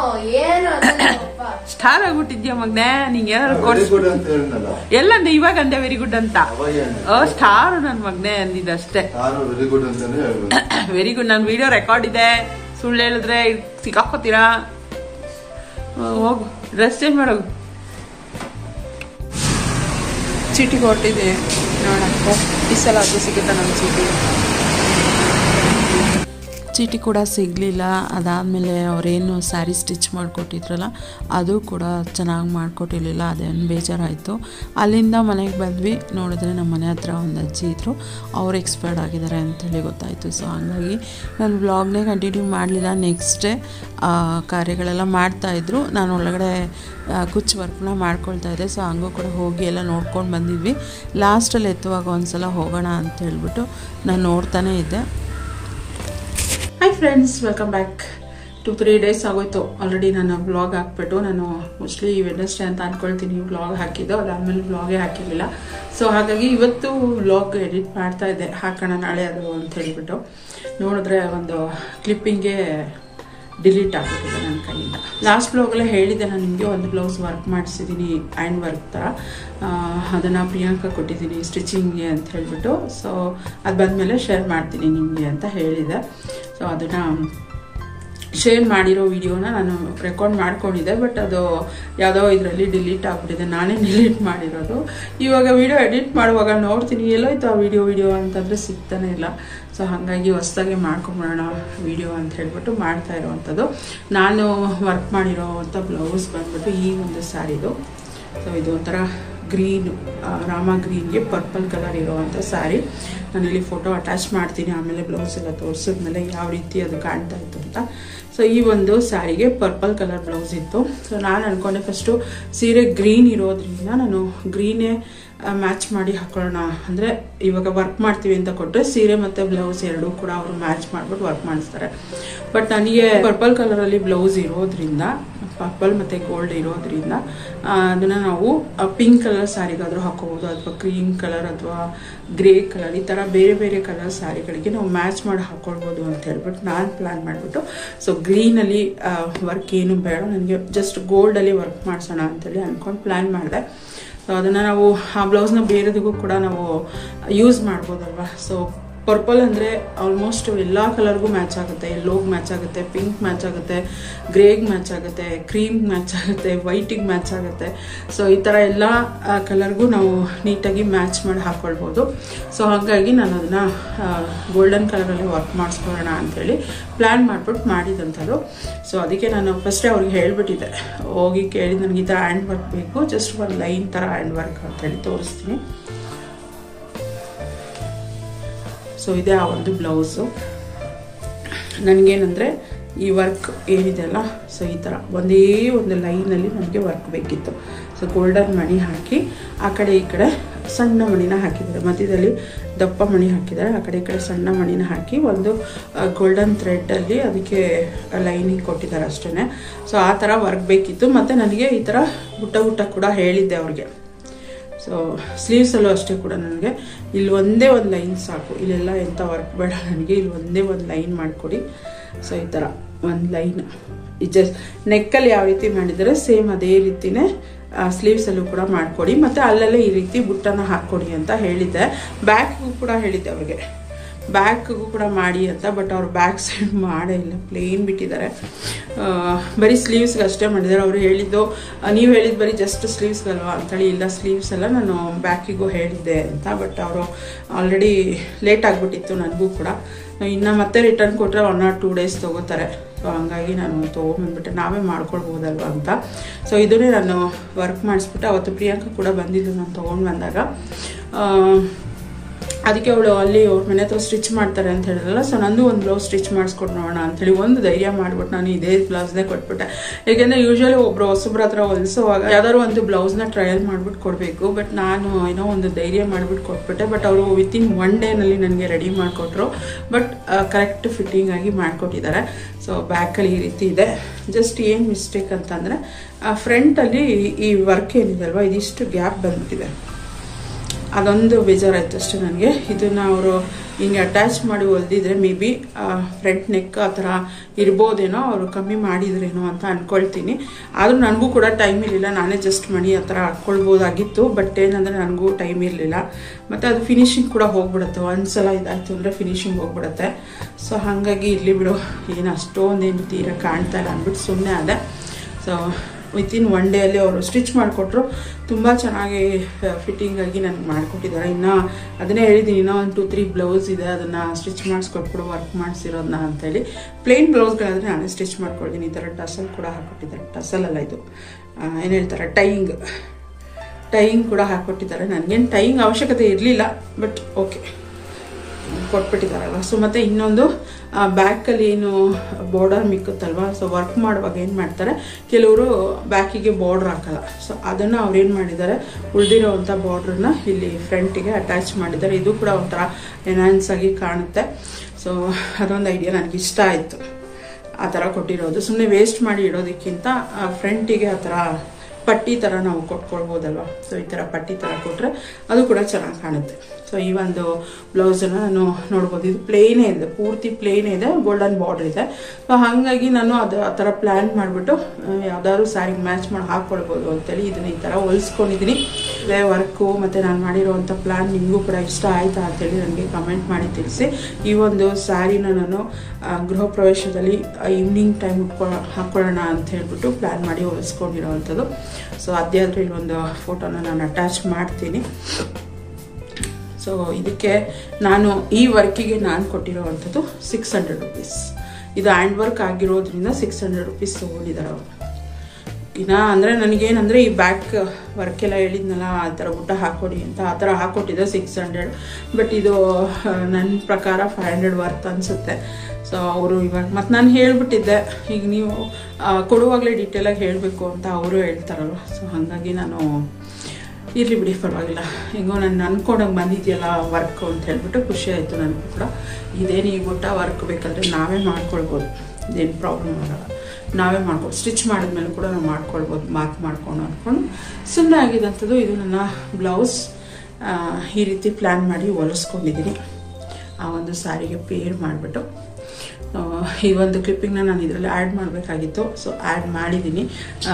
ಸ್ಟಾರ್ ಆಗ್ಬಿಟ್ಟಿದ್ಯಾ ಮಗನೇ, ನಿಂಗೆ ಏನಾರು ಕೊಡ್ಸ್ ಎಲ್ಲಂದೆ ಇವಾಗ ಅಂದೆ ವೆರಿ ಗುಡ್ ಅಂತ. ಸ್ಟಾರ್ ನನ್ ಮಗನೇ ಅಂದಿದ್ದಷ್ಟೇ. Very good. ನನ್ ವಿಡಿಯೋ ರೆಕಾರ್ಡ್ ಇದೆ, ಸುಳ್ಳು ಹೇಳಿದ್ರೆ ಸಿಕ್ಕಾಕೋತೀರಾ. ಹೋಗು ಡ್ರೆಸ್ ಚೇಂಜ್ ಮಾಡೋಗು. ಚೀಟಿಗೆ ಹೊರಟಿದೆ ನೋಡಪ್ಪ, ಈ ಸಲ ಅದು ಸಿಗುತ್ತಾ ನಮ್ಮ ಚೀಟಿ? ಚೀಟಿ ಕೂಡ ಸಿಗಲಿಲ್ಲ. ಅದಾದಮೇಲೆ ಅವರೇನು ಸ್ಯಾರಿ ಸ್ಟಿಚ್ ಮಾಡಿಕೊಟ್ಟಿದ್ರಲ್ಲ ಅದು ಕೂಡ ಚೆನ್ನಾಗಿ ಮಾಡಿಕೊಟ್ಟಿರಲಿಲ್ಲ. ಅದೇನು ಬೇಜಾರಾಯಿತು. ಅಲ್ಲಿಂದ ಮನೆಗೆ ಬಂದ್ವಿ. ನೋಡಿದ್ರೆ ನಮ್ಮ ಮನೆ ಹತ್ರ ಒಂದು ಅಜ್ಜಿ ಇದ್ದರು, ಅವ್ರು ಎಕ್ಸ್ಪೈರ್ಡ್ ಆಗಿದ್ದಾರೆ ಅಂತೇಳಿ ಗೊತ್ತಾಯಿತು. ಸೊ ಹಂಗಾಗಿ ನಾನು ವ್ಲಾಗ್ನೇ ಕಂಟಿನ್ಯೂ ಮಾಡಲಿಲ್ಲ. ನೆಕ್ಸ್ಟ್ ಡೇ ಕಾರ್ಯಗಳೆಲ್ಲ ಮಾಡ್ತಾಯಿದ್ರು, ನಾನು ಒಳಗಡೆ ಕುಚ್ಚು ವರ್ಕ್ನ ಮಾಡ್ಕೊಳ್ತಾಯಿದ್ದೆ. ಸೊ ಹಂಗೂ ಕೂಡ ಹೋಗಿ ಎಲ್ಲ ನೋಡ್ಕೊಂಡು ಬಂದಿದ್ವಿ. ಲಾಸ್ಟಲ್ಲಿ ಎತ್ತುವಾಗ ಒಂದು ಸಲ ಹೋಗೋಣ ಅಂತ ಹೇಳ್ಬಿಟ್ಟು ನಾನು ನೋಡ್ತಾನೇ ಇದ್ದೆ. Hi friends, welcome back to three days ಆಗೋಯ್ತು ಆಲ್ರೆಡಿ ನಾನು ವ್ಲಾಗ್ ಹಾಕ್ಬಿಟ್ಟು. ನಾನು ಮೋಸ್ಟ್ಲಿ ವೆಡ್ನೆಸ್ಡೇ ಅಂತ ಅಂದ್ಕೊಳ್ತೀನಿ ವ್ಲಾಗ್ ಹಾಕಿದ್ದು, ಅದಾದಮೇಲೆ ವ್ಲಾಗೇ ಹಾಕಿರಲಿಲ್ಲ. ಸೊ ಹಾಗಾಗಿ ಇವತ್ತು ವ್ಲಾಗ್ ಎಡಿಟ್ ಮಾಡ್ತಾ ಇದ್ದೆ, ಹಾಕೋಣ ನಾಳೆ ಅದು ಅಂತ ಹೇಳಿಬಿಟ್ಟು. ನೋಡಿದ್ರೆ ಒಂದು ಕ್ಲಿಪ್ಪಿಂಗ್ಗೆ ಡಿಲೀಟ್ ಆಗ್ಬಿಟ್ಟಿದೆ ನನ್ನ ಕೈಯಿಂದ. ಲಾಸ್ಟ್ ಬ್ಲಾಗಲ್ಲೇ ಹೇಳಿದ್ದೆ ನಾನು ನಿಮಗೆ, ಒಂದು ಬ್ಲೌಸ್ ವರ್ಕ್ ಮಾಡಿಸಿದ್ದೀನಿ ಹ್ಯಾಂಡ್ ವರ್ಕ್ ಥರ, ಅದನ್ನು ಪ್ರಿಯಾಂಕಾ ಕೊಟ್ಟಿದ್ದೀನಿ ಸ್ಟಿಚಿಂಗ್ಗೆ ಅಂತ ಹೇಳಿಬಿಟ್ಟು. ಸೊ ಅದು ಬಂದಮೇಲೆ ಶೇರ್ ಮಾಡ್ತೀನಿ ನಿಮಗೆ ಅಂತ ಹೇಳಿದೆ. ಸೊ ಅದನ್ನು ಶೇರ್ ಮಾಡಿರೋ ವಿಡಿಯೋನ ನಾನು ರೆಕಾರ್ಡ್ ಮಾಡ್ಕೊಂಡಿದ್ದೆ, ಬಟ್ ಅದು ಯಾವುದೋ ಇದರಲ್ಲಿ ಡಿಲೀಟ್ ಆಗಿಬಿಟ್ಟಿದೆ. ನಾನೇ ಡಿಲೀಟ್ ಮಾಡಿರೋದು. ಇವಾಗ ವಿಡಿಯೋ ಎಡಿಟ್ ಮಾಡುವಾಗ ನೋಡ್ತೀನಿ ಎಲ್ಲೋಯ್ತು ಆ ವಿಡಿಯೋ ವಿಡಿಯೋ ಅಂತಂದರೆ ಸಿಗ್ತಾನೆ ಇಲ್ಲ. ಸೊ ಹಾಗಾಗಿ ಹೊಸದಾಗಿ ಮಾಡ್ಕೊಂಬಿಡೋಣ ವಿಡಿಯೋ ಅಂತ ಹೇಳ್ಬಿಟ್ಟು ಮಾಡ್ತಾ ಇರೋವಂಥದ್ದು. ನಾನು ವರ್ಕ್ ಮಾಡಿರೋವಂಥ ಬ್ಲೌಸ್ ಬಂದ್ಬಿಟ್ಟು ಈ ಒಂದು ಸ್ಯಾರಿದು. ಸೊ ಇದು ಒಂಥರ ಗ್ರೀನ್ ರಾಮ ಗ್ರೀನ್ಗೆ ಪರ್ಪಲ್ ಕಲರ್ ಇರೋವಂಥ ಸ್ಯಾರಿ. ನಾನಿಲ್ಲಿ ಫೋಟೋ ಅಟ್ಯಾಚ್ ಮಾಡ್ತೀನಿ, ಆಮೇಲೆ ಬ್ಲೌಸ್ ಎಲ್ಲ ತೋರಿಸಿದ್ಮೇಲೆ ಯಾವ ರೀತಿ ಅದು ಕಾಣ್ತಾ ಇತ್ತು ಅಂತ. ಸೊ ಈ ಒಂದು ಸ್ಯಾರಿಗೆ ಪರ್ಪಲ್ ಕಲರ್ ಬ್ಲೌಸ್ ಇತ್ತು. ಸೊ ನಾನು ಅಂದ್ಕೊಂಡೆ ಫಸ್ಟು ಸೀರೆ ಗ್ರೀನ್ ಇರೋದ್ರಿಂದ ನಾನು ಗ್ರೀನೇ ಮ್ಯಾಚ್ ಮಾಡಿ ಹಾಕೊಳ್ಳೋಣ, ಅಂದರೆ ಇವಾಗ ವರ್ಕ್ ಮಾಡ್ತೀವಿ ಅಂತ ಕೊಟ್ಟರೆ ಸೀರೆ ಮತ್ತು ಬ್ಲೌಸ್ ಎರಡೂ ಕೂಡ ಅವರು ಮ್ಯಾಚ್ ಮಾಡಿಬಿಟ್ಟು ವರ್ಕ್ ಮಾಡಿಸ್ತಾರೆ. ಬಟ್ ನನಗೆ ಪರ್ಪಲ್ ಕಲರಲ್ಲಿ ಬ್ಲೌಸ್ ಇರೋದ್ರಿಂದ, ಪರ್ಪಲ್ ಮತ್ತು ಗೋಲ್ಡ್ ಇರೋದ್ರಿಂದ ಅದನ್ನು ನಾವು ಪಿಂಕ್ ಕಲರ್ ಸ್ಯಾರಿಗಾದರೂ ಹಾಕೋಬೋದು, ಅಥವಾ ಕ್ರೀಮ್ ಕಲರ್ ಅಥವಾ ಗ್ರೇ ಕಲರ್, ಈ ಥರ ಬೇರೆ ಬೇರೆ ಕಲರ್ ಸ್ಯಾರಿಗಳಿಗೆ ನಾವು ಮ್ಯಾಚ್ ಮಾಡಿ ಹಾಕ್ಕೊಳ್ಬೋದು ಅಂತ ಹೇಳ್ಬಿಟ್ಟು ನಾನು ಪ್ಲ್ಯಾನ್ ಮಾಡಿಬಿಟ್ಟು ಸೊ ಗ್ರೀನಲ್ಲಿ ವರ್ಕ್ ಏನು ಬೇಡ, ನನಗೆ ಜಸ್ಟ್ ಗೋಲ್ಡಲ್ಲಿ ವರ್ಕ್ ಮಾಡಿಸೋಣ ಅಂತೇಳಿ ಅಂದ್ಕೊಂಡು ಪ್ಲ್ಯಾನ್ ಮಾಡಿದೆ. ಸೊ ಅದನ್ನು ನಾವು ಆ ಬ್ಲೌಸ್ನ ಬೇರೆದಿಗೂ ಕೂಡ ನಾವು ಯೂಸ್ ಮಾಡ್ಬೋದಲ್ವ. ಸೊ ಪರ್ಪಲ್ ಅಂದರೆ ಆಲ್ಮೋಸ್ಟ್ ಎಲ್ಲ ಕಲರ್ಗೂ ಮ್ಯಾಚ್ ಆಗುತ್ತೆ, ಯೆಲ್ಲೋಗೆ ಮ್ಯಾಚ್ ಆಗುತ್ತೆ, ಪಿಂಕ್ ಮ್ಯಾಚ್ ಆಗುತ್ತೆ, ಗ್ರೇಗೆ ಮ್ಯಾಚ್ ಆಗುತ್ತೆ, ಕ್ರೀಮ್ ಮ್ಯಾಚ್ ಆಗುತ್ತೆ, ವೈಟಿಗೆ ಮ್ಯಾಚ್ ಆಗುತ್ತೆ. ಸೊ ಈ ಥರ ಎಲ್ಲ ಕಲರ್ಗೂ ನಾವು ನೀಟಾಗಿ ಮ್ಯಾಚ್ ಮಾಡಿ ಹಾಕ್ಕೊಳ್ಬೋದು. ಸೊ ಹಾಗಾಗಿ ನಾನು ಅದನ್ನು ಗೋಲ್ಡನ್ ಕಲರಲ್ಲಿ ವರ್ಕ್ ಮಾಡಿಸ್ಕೊಳ್ಳೋಣ ಅಂಥೇಳಿ ಪ್ಲ್ಯಾನ್ ಮಾಡಿಬಿಟ್ಟು ಮಾಡಿದಂಥದ್ದು. ಸೊ ಅದಕ್ಕೆ ನಾನು ಫಸ್ಟೇ ಅವ್ರಿಗೆ ಹೇಳಿಬಿಟ್ಟಿದ್ದೆ, ಹೋಗಿ ಕೇಳಿ ನನಗೆ ಈ ಥರ ಹ್ಯಾಂಡ್ ವರ್ಕ್ ಬೇಕು, ಜಸ್ಟ್ ಒಂದು ಲೈನ್ ಥರ ಹ್ಯಾಂಡ್ ವರ್ಕ್ ಅಂತೇಳಿ ತೋರಿಸ್ತೀನಿ. ಸೊ ಇದೇ ಆ ಒಂದು ಬ್ಲೌಸು. ನನಗೇನೆಂದರೆ ಈ ವರ್ಕ್ ಏನಿದೆ ಅಲ್ಲ, ಸೊ ಈ ಥರ ಒಂದೇ ಒಂದು ಲೈನಲ್ಲಿ ನನಗೆ ವರ್ಕ್ ಬೇಕಿತ್ತು. ಸೊ ಗೋಲ್ಡನ್ ಮಣಿ ಹಾಕಿ ಆ ಕಡೆ ಈ ಕಡೆ ಸಣ್ಣ ಮಣಿನ ಹಾಕಿದ್ದಾರೆ, ಮಧ್ಯದಲ್ಲಿ ದಪ್ಪ ಮಣಿ ಹಾಕಿದ್ದಾರೆ, ಆ ಕಡೆ ಈ ಕಡೆ ಸಣ್ಣ ಮಣಿನ ಹಾಕಿ ಒಂದು ಗೋಲ್ಡನ್ ಥ್ರೆಡ್ಡಲ್ಲಿ ಅದಕ್ಕೆ ಲೈನಿಂಗ್ ಕೊಟ್ಟಿದ್ದಾರೆ ಅಷ್ಟೇ. ಸೊ ಆ ಥರ ವರ್ಕ್ ಬೇಕಿತ್ತು. ಮತ್ತು ನನಗೆ ಈ ಥರ ಬುಟ್ಟ ಬುಟ್ಟ ಕೂಡ ಹೇಳಿದ್ದೆ ಅವ್ರಿಗೆ. ಸೊ ಸ್ಲೀವ್ಸಲ್ಲೂ ಅಷ್ಟೇ ಕೂಡ ನನಗೆ ಇಲ್ಲಿ ಒಂದೇ ಒಂದು ಲೈನ್ ಸಾಕು, ಇಲ್ಲೆಲ್ಲ ಎಂಥ ವರ್ಕ್ ಬೇಡ ನನಗೆ, ಇಲ್ಲಿ ಒಂದೇ ಒಂದು ಲೈನ್ ಮಾಡಿಕೊಡಿ. ಸೊ ಈ ಥರ ಒಂದು ಲೈನ್ ಈ ಜಸ್ಟ್ ನೆಕ್ಕಲ್ಲಿ ಯಾವ ರೀತಿ ಮಾಡಿದರೆ ಸೇಮ್ ಅದೇ ರೀತಿಯೇ ಸ್ಲೀವ್ಸಲ್ಲೂ ಕೂಡ ಮಾಡಿಕೊಡಿ, ಮತ್ತು ಅಲ್ಲಲ್ಲೇ ಈ ರೀತಿ ಬುಟ್ಟನ ಹಾಕ್ಕೊಡಿ ಅಂತ ಹೇಳಿದ್ದೆ. ಬ್ಯಾಕ್ಗೂ ಕೂಡ ಹೇಳಿದ್ದೆ ಅವ್ರಿಗೆ, ಬ್ಯಾಕ್ಗೂ ಕೂಡ ಮಾಡಿ ಅಂತ. ಬಟ್ ಅವ್ರು ಬ್ಯಾಕ್ ಸೈಡ್ ಮಾಡೇ ಇಲ್ಲ, ಪ್ಲೇನ್ ಬಿಟ್ಟಿದ್ದಾರೆ, ಬರೀ ಸ್ಲೀವ್ಸ್ಗೆ ಅಷ್ಟೇ ಮಾಡಿದ್ದಾರೆ. ಅವರು ಹೇಳಿದ್ದು ನೀವು ಹೇಳಿದ್ದು ಬರೀ ಜಸ್ಟ್ ಸ್ಲೀವ್ಸ್ಗಲ್ವಾ ಅಂತೇಳಿ, ಇಲ್ಲ ಸ್ಲೀವ್ಸ್ ಎಲ್ಲ ನಾನು ಬ್ಯಾಕಿಗೂ ಹೇಳಿದ್ದೆ ಅಂತ. ಬಟ್ ಅವರು ಆಲ್ರೆಡಿ ಲೇಟ್ ಆಗಿಬಿಟ್ಟಿತ್ತು ನನಗೂ ಕೂಡ, ಇನ್ನು ಮತ್ತೆ ರಿಟರ್ನ್ ಕೊಟ್ಟರೆ ಒನ್ ಆರ್ ಟೂ ಡೇಸ್ ತೊಗೋತಾರೆ. ಸೊ ಹಂಗಾಗಿ ನಾನು ತೊಗೊಂಬಂದ್ಬಿಟ್ಟೆ, ನಾವೇ ಮಾಡ್ಕೊಳ್ಬೋದಲ್ವ ಅಂತ. ಸೊ ಇದನ್ನೇ ನಾನು ವರ್ಕ್ ಮಾಡಿಸ್ಬಿಟ್ಟು ಅವತ್ತು ಪ್ರಿಯಾಂಕಾ ಕೂಡ ಬಂದಿದ್ದು ನಾನು ತೊಗೊಂಡು ಬಂದಾಗ. ಅದಕ್ಕೆ ಅವಳು ಅಲ್ಲಿ ಅವ್ರ ಮನೆ ಹತ್ರ ಸ್ಟಿಚ್ ಮಾಡ್ತಾರೆ ಅಂತ ಹೇಳಿದ್ರಲ್ಲ, ಸೊ ನಂದು ಒಂದು ಬ್ಲೌಸ್ ಸ್ಟಿಚ್ ಮಾಡಿಸ್ಕೊಟ್ಟು ನೋಡೋಣ ಅಂಥೇಳಿ ಒಂದು ಧೈರ್ಯ ಮಾಡಿಬಿಟ್ಟು ನಾನು ಇದೇ ಬ್ಲೌಸ್ನೇ ಕೊಟ್ಬಿಟ್ಟೆ. ಏಕೆಂದರೆ ಯೂಶ್ವಲಿ ಒಬ್ಬರು ಹೊಸಬ್ರ ಹತ್ರ ಹೊಲಿಸೋವಾಗ ಯಾವ್ದಾದ್ರು ಒಂದು ಬ್ಲೌಸ್ನ ಟ್ರಯಲ್ ಮಾಡಿಬಿಟ್ಟು ಕೊಡಬೇಕು. ಬಟ್ ನಾನು ಏನೋ ಒಂದು ಧೈರ್ಯ ಮಾಡಿಬಿಟ್ಟು ಕೊಟ್ಬಿಟ್ಟೆ. ಬಟ್ ಅವರು ವಿತಿನ್ ಒನ್ ಡೇನಲ್ಲಿ ನನಗೆ ರೆಡಿ ಮಾಡಿಕೊಟ್ರು. ಬಟ್ ಕರೆಕ್ಟ್ ಫಿಟ್ಟಿಂಗ್ ಆಗಿ ಮಾಡಿಕೊಟ್ಟಿದ್ದಾರೆ. ಸೊ ಬ್ಯಾಕಲ್ಲಿ ಈ ರೀತಿ ಇದೆ. ಜಸ್ಟ್ ಏನು ಮಿಸ್ಟೇಕ್ ಅಂತಂದರೆ ಫ್ರಂಟಲ್ಲಿ ಈ ವರ್ಕ್ ಏನಿದೆ ಅಲ್ವಾ, ಇದಿಷ್ಟು ಗ್ಯಾಪ್ ಬಂದ್ಬಿಟ್ಟಿದೆ, ಅದೊಂದು ಬೇಜಾರಾಯ್ತು ಅಷ್ಟೇ ನನಗೆ. ಇದನ್ನು ಅವರು ಹಿಂಗೆ ಅಟ್ಯಾಚ್ ಮಾಡಿ ಹೊಲ್ದಿದ್ರೆ ಮೇ ಬಿ ಫ್ರಂಟ್ ನೆಕ್ ಆ ಥರ ಇರ್ಬೋದೇನೋ, ಅವರು ಕಮ್ಮಿ ಮಾಡಿದ್ರೇನೋ ಅಂತ ಅಂದ್ಕೊಳ್ತೀನಿ. ಆದರೂ ನನಗೂ ಕೂಡ ಟೈಮ್ ಇರಲಿಲ್ಲ, ನಾನೇ ಜಸ್ಟ್ ಮಣಿ ಆ ಥರ ಹಾಕ್ಕೊಳ್ಬೋದಾಗಿತ್ತು. ಬಟ್ ಏನಂದರೆ ನನಗೂ ಟೈಮ್ ಇರಲಿಲ್ಲ, ಮತ್ತು ಅದು ಫಿನಿಶಿಂಗ್ ಕೂಡ ಹೋಗ್ಬಿಡುತ್ತೆ. ಒಂದು ಸಲ ಇದಾಯಿತು ಅಂದರೆ ಫಿನಿಶಿಂಗ್ ಹೋಗ್ಬಿಡುತ್ತೆ. ಸೊ ಹಾಗಾಗಿ ಇರಲಿ ಬಿಡು, ಏನು ಅಷ್ಟೊಂದೇನು ತೀರ ಕಾಣ್ತಾ ಇಲ್ಲ ಅಂದ್ಬಿಟ್ಟು ಸುಮ್ಮನೆ ಆದೆ. ಸೊ ವಿತಿನ್ ಒನ್ ಡೇ ಅಲ್ಲಿ ಅವರು ಸ್ಟಿಚ್ ಮಾಡಿಕೊಟ್ರು, ತುಂಬ ಚೆನ್ನಾಗಿ ಫಿಟ್ಟಿಂಗಾಗಿ ನನಗೆ ಮಾಡಿಕೊಟ್ಟಿದ್ದಾರೆ. ಇನ್ನು ಅದನ್ನೇ ಹೇಳಿದ್ದೀನಿ, ಇನ್ನೂ ಒಂದು ಟು ತ್ರೀ ಬ್ಲೌಸ್ ಇದೆ, ಅದನ್ನು ಸ್ಟಿಚ್ ಮಾಡಿಸ್ಕೊಟ್ಬಿಡು ವರ್ಕ್ ಮಾಡಿಸಿರೋದನ್ನ ಅಂತೇಳಿ. ಪ್ಲೇನ್ ಬ್ಲೌಸ್ಗಳಾದರೆ ನಾನೇ ಸ್ಟಿಚ್ ಮಾಡ್ಕೊಳ್ತೀನಿ. ಈ ಥರ ಟಸಲ್ ಕೂಡ ಹಾಕ್ಕೊಟ್ಟಿದ್ದಾರೆ, ಟಸಲ್ ಅಲ್ಲ ಇದು ಏನು ಹೇಳ್ತಾರೆ ಟೈಯಿಂಗ್, ಟೈಯಿಂಗ್ ಕೂಡ ಹಾಕ್ಕೊಟ್ಟಿದ್ದಾರೆ. ನನಗೇನು ಟೈಯಿಂಗ್ ಅವಶ್ಯಕತೆ ಇರಲಿಲ್ಲ, ಬಟ್ ಓಕೆ ಕೊಟ್ಬಿಟ್ಟಿದ್ದಾರಲ್ವ. ಸೊ ಮತ್ತು ಇನ್ನೊಂದು ಬ್ಯಾಕಲ್ಲಿ ಏನು ಬಾರ್ಡರ್ ಮಿಕ್ಕುತ್ತಲ್ವ, ಸೊ ವರ್ಕ್ ಮಾಡುವಾಗ ಏನು ಮಾಡ್ತಾರೆ ಕೆಲವರು ಬ್ಯಾಕಿಗೆ ಬಾರ್ಡ್ರ್ ಹಾಕಲ್ಲ. ಸೊ ಅದನ್ನು ಅವ್ರೇನು ಮಾಡಿದ್ದಾರೆ, ಉಳಿದಿರೋವಂಥ ಬಾರ್ಡ್ರನ್ನ ಇಲ್ಲಿ ಫ್ರಂಟಿಗೆ ಅಟ್ಯಾಚ್ ಮಾಡಿದ್ದಾರೆ. ಇದು ಕೂಡ ಒಂಥರ ಎನ್ಹಾನ್ಸ್ ಆಗಿ ಕಾಣುತ್ತೆ. ಸೊ ಅದೊಂದು ಐಡಿಯಾ ನನಗೆ ಇಷ್ಟ ಆಯಿತು, ಆ ಥರ ಕೊಟ್ಟಿರೋದು. ಸುಮ್ಮನೆ ವೇಸ್ಟ್ ಮಾಡಿ ಇಡೋದಕ್ಕಿಂತ ಫ್ರಂಟಿಗೆ ಆ ಥರ ಪಟ್ಟಿ ಥರ ನಾವು ಕೊಟ್ಕೊಳ್ಬೋದಲ್ವ. ಸೊ ಈ ಥರ ಪಟ್ಟಿ ಥರ ಕೊಟ್ಟರೆ ಅದು ಕೂಡ ಚೆನ್ನಾಗಿ ಕಾಣುತ್ತೆ. ಸೊ ಈ ಒಂದು ಬ್ಲೌಸನ್ನು ನಾನು ನೋಡ್ಬೋದು, ಇದು ಪ್ಲೇನೇ ಇದೆ, ಪೂರ್ತಿ ಪ್ಲೇನೇ ಇದೆ, ಗೋಲ್ಡನ್ ಬಾರ್ಡರ್ ಇದೆ. ಸೊ ಹಾಗಾಗಿ ನಾನು ಅದು ಆ ಥರ ಪ್ಲ್ಯಾನ್ ಮಾಡಿಬಿಟ್ಟು ಯಾವ್ದಾದ್ರು ಸ್ಯಾರಿಗೆ ಮ್ಯಾಚ್ ಮಾಡಿ ಹಾಕ್ಕೊಳ್ಬೋದು ಅಂತೇಳಿ ಇದನ್ನ ಈ ಥರ ಹೊಲಿಸ್ಕೊಂಡಿದ್ದೀನಿ. ಇದೇ ವರ್ಕು ಮತ್ತು ನಾನು ಮಾಡಿರೋವಂಥ ಪ್ಲ್ಯಾನ್ ನಿಮಗೂ ಕೂಡ ಇಷ್ಟ ಆಯಿತಾ ಅಂತೇಳಿ ನನಗೆ ಕಮೆಂಟ್ ಮಾಡಿ ತಿಳಿಸಿ. ಈ ಒಂದು ಸ್ಯಾರಿನ ನಾನು ಗೃಹ ಪ್ರವೇಶದಲ್ಲಿ ಈವ್ನಿಂಗ್ ಟೈಮ್ ಉಟ್ಕೊ ಹಾಕ್ಕೊಳ್ಳೋಣ ಅಂತ ಹೇಳ್ಬಿಟ್ಟು ಪ್ಲ್ಯಾನ್ ಮಾಡಿ ಹೊಲಿಸ್ಕೊಂಡಿರೋವಂಥದ್ದು. ಸೊ ಅದೇ ಆದರೆ ಇಲ್ಲೊಂದು ಫೋಟೋನ ನಾನು ಅಟ್ಯಾಚ್ ಮಾಡ್ತೀನಿ. ಸೊ ಇದಕ್ಕೆ ನಾನು ಈ ವರ್ಕಿಗೆ ನಾನು ಕೊಟ್ಟಿರೋವಂಥದ್ದು ಸಿಕ್ಸ್ ಹಂಡ್ರೆಡ್ ರುಪೀಸ್. ಇದು ಹ್ಯಾಂಡ್ ವರ್ಕ್ ಆಗಿರೋದ್ರಿಂದ ಸಿಕ್ಸ್ ಹಂಡ್ರೆಡ್ ರುಪೀಸ್ ತೊಗೊಂಡಿದ್ದಾರೆ ಅವರು. ಇನ್ನ ಅಂದರೆ ನನಗೇನಂದರೆ ಈ ಬ್ಯಾಕ್ ವರ್ಕೆಲ್ಲ ಹೇಳಿದ್ನಲ್ಲ ಆ ಥರ ಬುಟ್ಟ ಹಾಕ್ಕೊಡಿ ಅಂತ, ಆ ಥರ ಹಾಕ್ಕೊಟ್ಟಿದ್ದೆ ಸಿಕ್ಸ್ ಹಂಡ್ರೆಡ್. ಬಟ್ ಇದು ನನ್ನ ಪ್ರಕಾರ ಫೈವ್ ಹಂಡ್ರೆಡ್ ವರ್ತ್ ಅನಿಸುತ್ತೆ. ಸೊ ಅವರು ಇವಾಗ ಮತ್ತು ನಾನು ಹೇಳಿಬಿಟ್ಟಿದ್ದೆ, ಈಗ ನೀವು ಕೊಡುವಾಗಲೇ ಡೀಟೇಲಾಗಿ ಹೇಳಬೇಕು ಅಂತ ಅವರು ಹೇಳ್ತಾರಲ್ವ. ಸೊ ಹಾಗಾಗಿ ನಾನು ಇರಲಿ ಬಿಡಿ ಪರವಾಗಿಲ್ಲ, ಹೆಂಗೋ ನಾನು ಅಂದ್ಕೊಂಡಂಗೆ ಬಂದಿದೆಯಲ್ಲ ವರ್ಕು ಅಂತ ಹೇಳ್ಬಿಟ್ಟು ಖುಷಿ ಆಯಿತು ನನಗೂ ಕೂಡ. ಇದೇನು ಈ ಬುಟ್ಟ ವರ್ಕ್ ಬೇಕಾದರೆ ನಾವೇ ಮಾಡ್ಕೊಳ್ಬೋದು, ಇದೇನು ಪ್ರಾಬ್ಲಮ್ ಆಗಲ್ಲ, ನಾವೇ ಮಾಡ್ಕೊಂಡು ಸ್ಟಿಚ್ ಮಾಡಿದ್ಮೇಲೆ ಕೂಡ ನಾವು ಮಾಡ್ಕೊಳ್ಬೋದು ಮಾರ್ಕ್ ಮಾಡ್ಕೊಂಡು ಅಂದ್ಕೊಂಡು ಸುಮ್ಮನೆ ಆಗಿದ್ದಂಥದ್ದು. ಇದು ನನ್ನ ಬ್ಲೌಸ್ ಈ ರೀತಿ ಪ್ಲ್ಯಾನ್ ಮಾಡಿ ಹೊಲಿಸ್ಕೊಂಡಿದ್ದೀನಿ ಆ ಒಂದು ಸ್ಯಾರಿಗೆ ಪೇರ್ ಮಾಡಿಬಿಟ್ಟು. ಈ ಒಂದು ಕ್ಲಿಪ್ಪಿಂಗ್ನ ನಾನು ಇದರಲ್ಲಿ ಆ್ಯಡ್ ಮಾಡಬೇಕಾಗಿತ್ತು, ಸೊ ಆ್ಯಡ್ ಮಾಡಿದ್ದೀನಿ.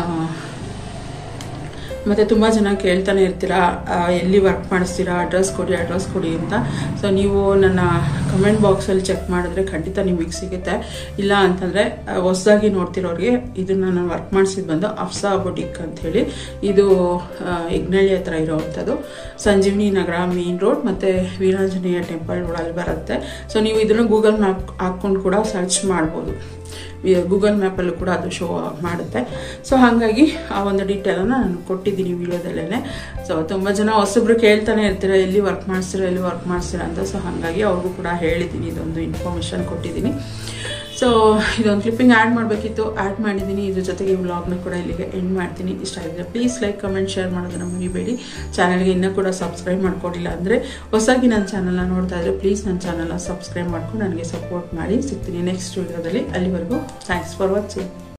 ಮತ್ತು ತುಂಬ ಜನ ಕೇಳ್ತಾನೆ ಇರ್ತೀರಾ ಎಲ್ಲಿ ವರ್ಕ್ ಮಾಡಿಸ್ತೀರಾ, ಅಡ್ರೆಸ್ ಕೊಡಿ ಅಡ್ರೆಸ್ ಕೊಡಿ ಅಂತ. ಸೊ ನೀವು ನನ್ನ ಕಮೆಂಟ್ ಬಾಕ್ಸಲ್ಲಿ ಚೆಕ್ ಮಾಡಿದ್ರೆ ಖಂಡಿತ ನಿಮಗೆ ಸಿಗುತ್ತೆ. ಇಲ್ಲ ಅಂತಂದರೆ ಹೊಸದಾಗಿ ನೋಡ್ತಿರೋರಿಗೆ ಇದನ್ನು ನಾನು ವರ್ಕ್ ಮಾಡಿಸಿದ್ದು ಬಂದು ಅಫ್ಸಾ ಬುಟಿಕ್ ಅಂಥೇಳಿ, ಇದು ಯಗ್ನಳ್ಳಿ ಹತ್ರ ಇರೋವಂಥದ್ದು, ಸಂಜೀವಿನಿ ನಗರ ಮೇನ್ ರೋಡ್ ಮತ್ತು ವೀರಾಂಜನೇಯ ಟೆಂಪಲ್ ರೋಡಲ್ಲಿ ಬರುತ್ತೆ. ಸೊ ನೀವು ಇದನ್ನು ಗೂಗಲ್ ಮ್ಯಾಪ್ ಹಾಕ್ಕೊಂಡು ಕೂಡ ಸರ್ಚ್ ಮಾಡ್ಬೋದು, ಗೂಗಲ್ ಮ್ಯಾಪಲ್ಲೂ ಕೂಡ ಅದು ಶೋ ಮಾಡುತ್ತೆ. ಸೊ ಹಾಗಾಗಿ ಆ ಒಂದು ಡೀಟೇಲನ್ನು ನಾನು ಕೊಟ್ಟಿದ್ದೀನಿ ವಿಡಿಯೋದಲ್ಲೇ. ಸೊ ತುಂಬ ಜನ ಹೊಸಬ್ರು ಕೇಳ್ತಾನೆ ಇರ್ತೀರ ಎಲ್ಲಿ ವರ್ಕ್ ಮಾಡಿಸ್ತೀರ ಎಲ್ಲಿ ವರ್ಕ್ ಮಾಡಿಸ್ತೀರ ಅಂತ. ಸೊ ಹಾಗಾಗಿ ಅವ್ರಿಗೂ ಕೂಡ ಹೇಳಿದ್ದೀನಿ, ಇದೊಂದು ಇನ್ಫಾರ್ಮೇಷನ್ ಕೊಟ್ಟಿದ್ದೀನಿ. ಸೊ ಇದೊಂದು ಕ್ಲಿಪ್ಪಿಂಗ್ ಆ್ಯಡ್ ಮಾಡಬೇಕಿತ್ತು, ಆ್ಯಡ್ ಮಾಡಿದ್ದೀನಿ. ಇದ್ರ ಜೊತೆಗೆ ಈ ವ್ಲಾಗ್ನ ಕೂಡ ಇಲ್ಲಿಗೆ ಎಂಡ್ ಮಾಡ್ತೀನಿ. ಇಷ್ಟ ಆಗಿದ್ರೆ ಪ್ಲೀಸ್ ಲೈಕ್ ಕಮೆಂಟ್ ಶೇರ್ ಮಾಡೋದನ್ನು ಮರಿಬೇಡಿ. ಚಾನಲ್ಗೆ ಇನ್ನೂ ಕೂಡ ಸಬ್ಸ್ಕ್ರೈಬ್ ಮಾಡ್ಕೊಂಡಿಲ್ಲ ಅಂದರೆ ಹೊಸದಾಗಿ ನನ್ನ ಚಾನಲ್ನ ನೋಡ್ತಾ ಇದ್ದರೆ ಪ್ಲೀಸ್ ನನ್ನ ಚಾನಲ್ನ ಸಬ್ಸ್ಕ್ರೈಬ್ ಮಾಡ್ಕೊಂಡು ನನಗೆ ಸಪೋರ್ಟ್ ಮಾಡಿ. ಸಿಗ್ತೀನಿ ನೆಕ್ಸ್ಟ್ ವಿಡಿಯೋದಲ್ಲಿ. ಅಲ್ಲಿವರೆಗೂ ಥ್ಯಾಂಕ್ಸ್ ಫಾರ್ ವಾಚಿಂಗ್.